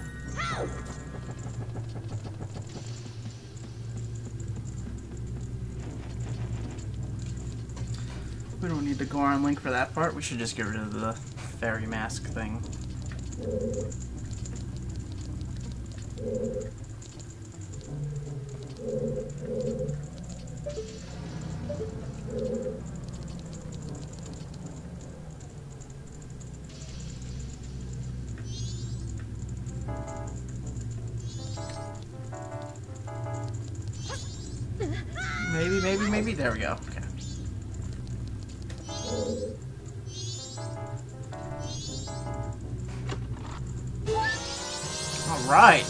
We don't need to go on Link for that part. We should just get rid of the fairy mask thing. Maybe, maybe, maybe. There we go. Okay. All right.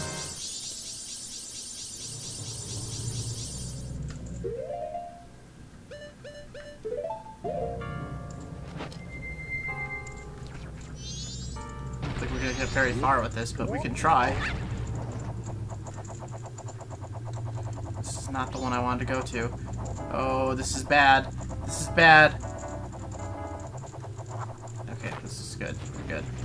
I don't think we're gonna get very far with this, but we can try. This is not the one I wanted to go to. Oh, this is bad. This is bad. Okay, this is good. We're good.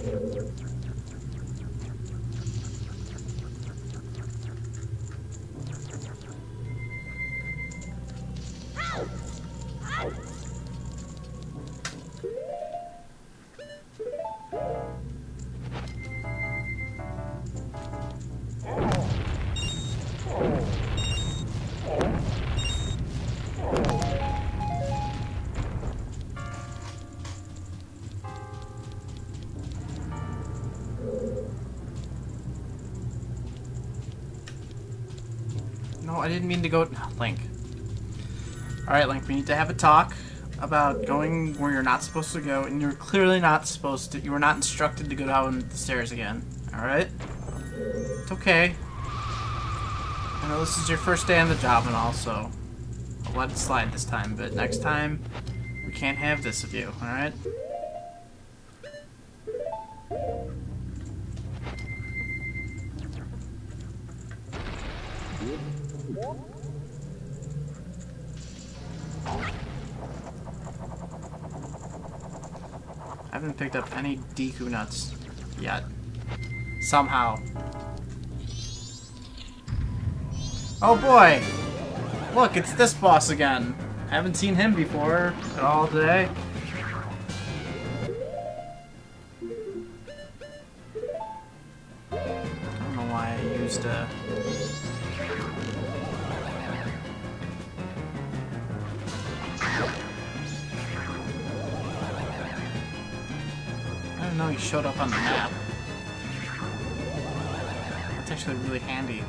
No, I didn't mean to go... Link. Alright, Link, we need to have a talk about going where you're not supposed to go, and you're clearly not supposed to... You were not instructed to go down the stairs again. Alright? It's okay. I know this is your first day on the job and all, so I'll let it slide this time, but next time, we can't have this of you, alright? I haven't picked up any Deku nuts yet. Somehow. Oh boy! Look, it's this boss again. I haven't seen him before at all today. I don't know why I used a... know he showed up on the map. That's actually really handy.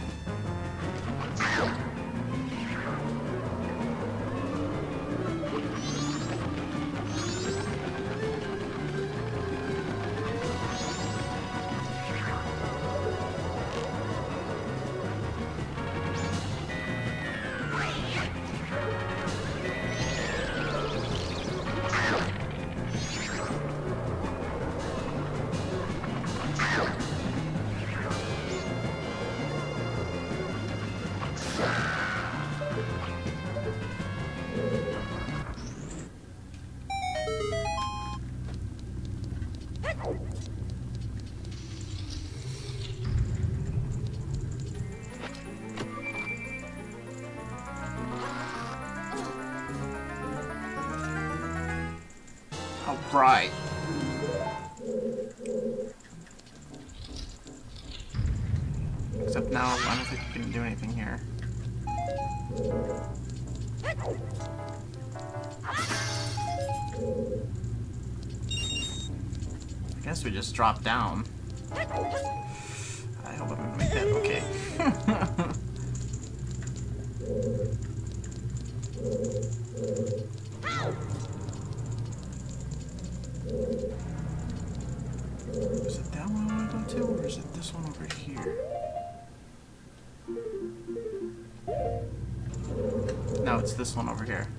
Right. Except now, I don't think you can do anything here. I guess we just drop down. I hope I'm gonna make that okay. Is it that one I want to go to, or is it this one over here? No, it's this one over here.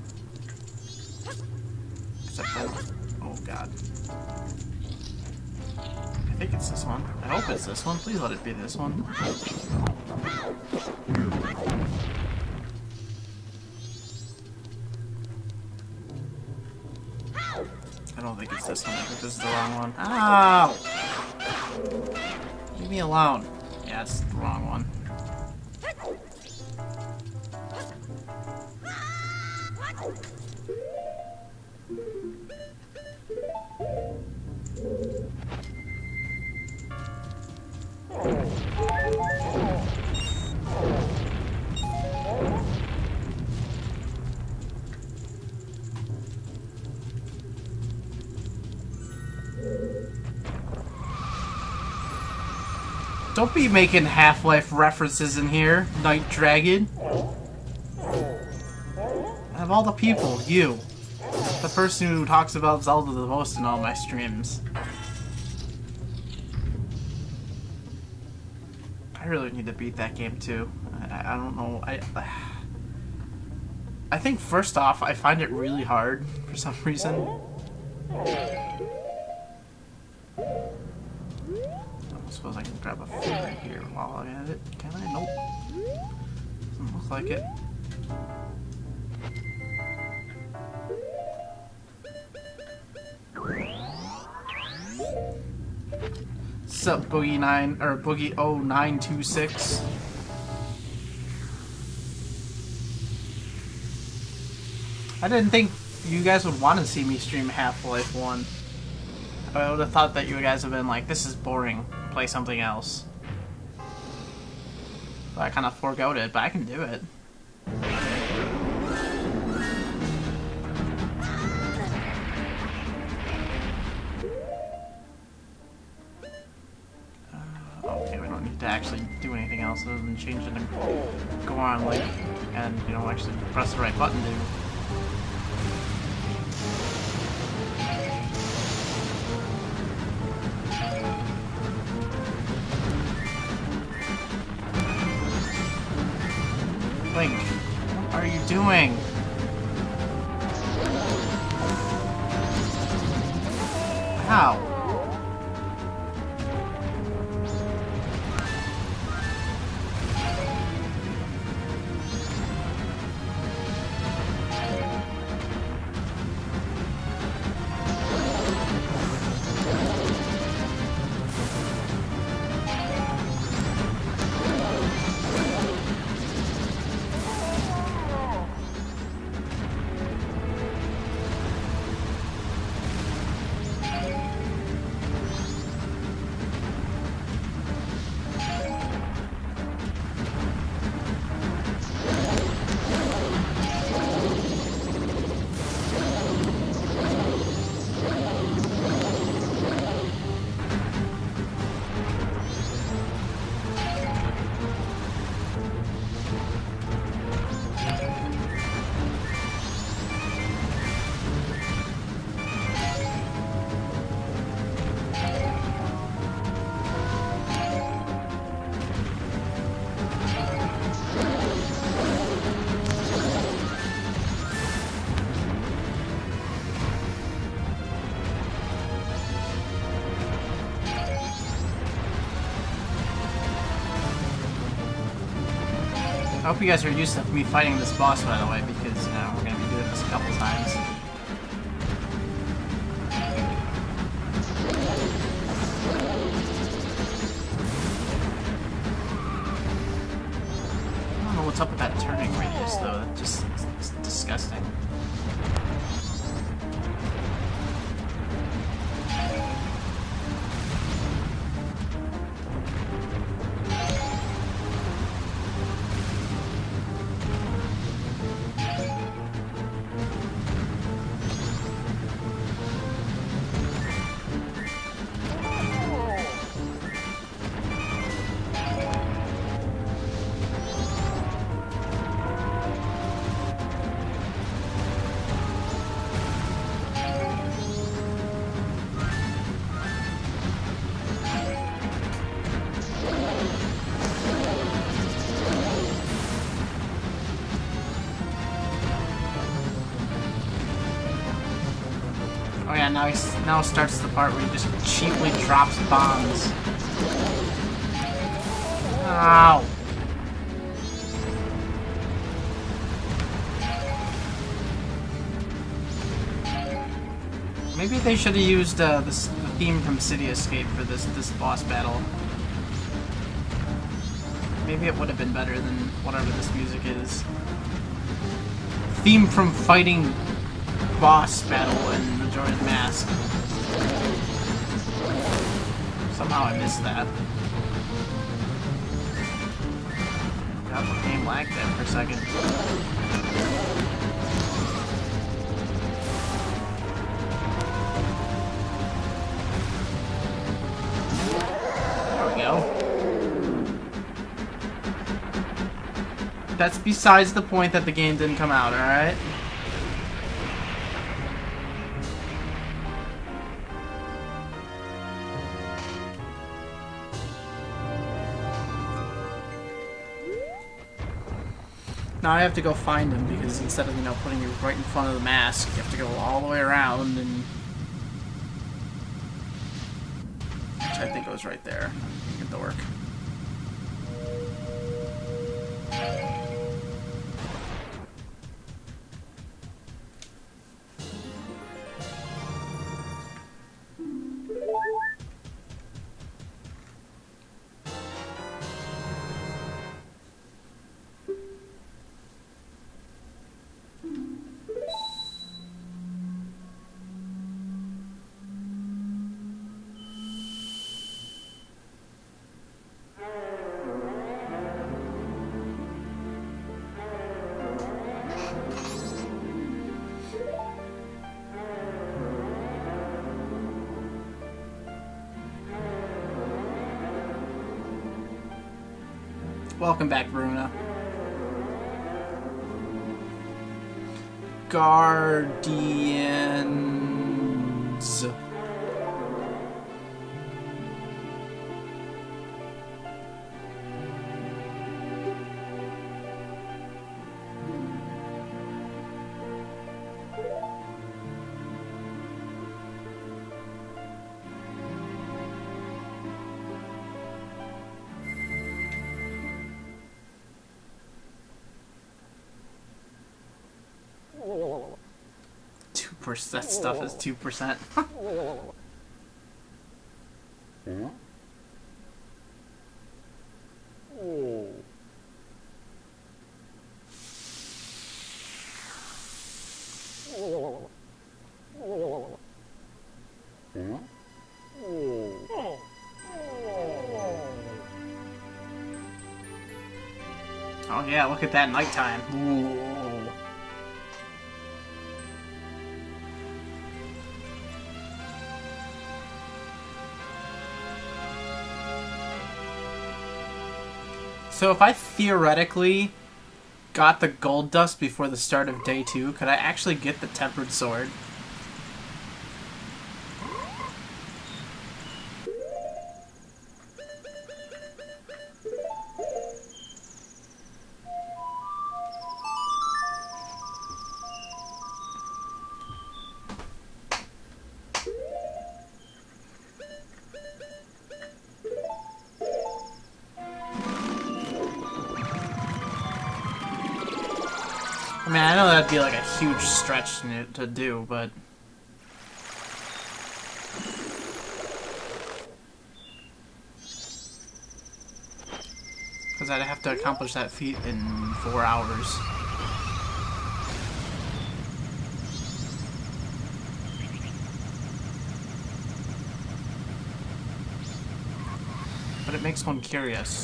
Except I don't... Oh, God. I think it's this one. I hope it's this one. Please let it be this one. I don't think it's this one. I think this is the wrong one. Ow! Leave me alone. Yeah, it's the wrong one. Don't be making Half-Life references in here, Night Dragon. Out of all the people, you. The person who talks about Zelda the most in all my streams. I really need to beat that game too. I, I don't know. I, I think first off, I find it really hard for some reason. I suppose I can grab a food right here while I'm at it. Can I? Nope. Doesn't look like it. Sup, Boogie nine or Boogie oh nine two six. I didn't think you guys would want to see me stream Half-Life one. I would have thought that you guys have been like, this is boring, play something else. But I kind of forgoed it, but I can do it. Uh, okay, we don't need to actually do anything else other than change it and go on like, and you know, actually press the right button to. Link, what are you doing? How? I hope you guys are used to me fighting this boss, by the way, because, you know, we're gonna be doing this a couple times. I don't know what's up with that turning radius, though. That just it's disgusting. Oh yeah, now he now starts the part where he just cheaply drops bombs. Ow! Maybe they should have used uh, this, the theme from City Escape for this this boss battle. Maybe it would have been better than whatever this music is. Theme from fighting boss battle in Majora's Mask. Somehow I missed that. God, the game lagged there for a second. There we go. That's besides the point that the game didn't come out, alright? Now I have to go find him because instead of, you know, putting you right in front of the mask, you have to go all the way around and... Which I think goes right there. Get the work. Welcome back, Bruna. Guardians. Two percent. That stuff is two percent. Oh yeah, look at that nighttime. Ooh. So if I theoretically got the gold dust before the start of day two, could I actually get the tempered sword? be like a huge stretch to, to do, but... Because I'd have to accomplish that feat in four hours. But it makes one curious.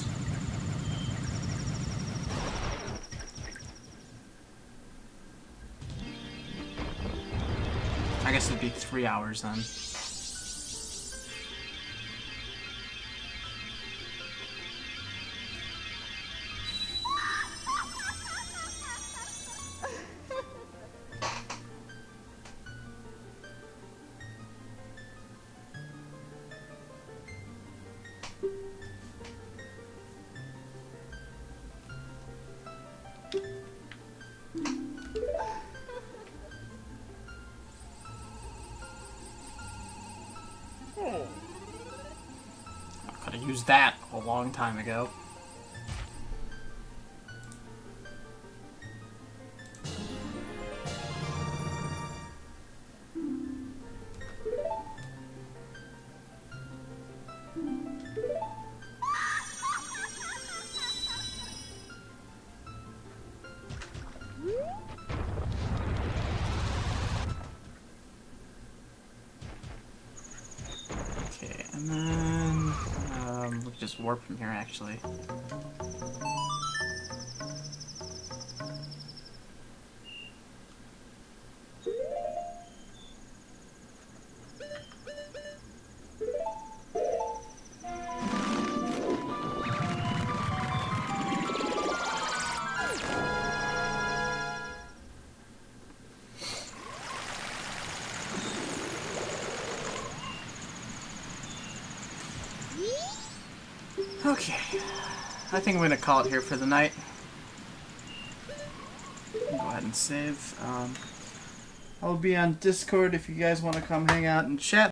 I guess it'd be three hours then. I could have used that a long time ago. Okay, and then um, we can just warp from here, actually. Okay, I think I'm gonna call it here for the night. Go ahead and save. Um, I'll be on Discord if you guys want to come hang out and chat.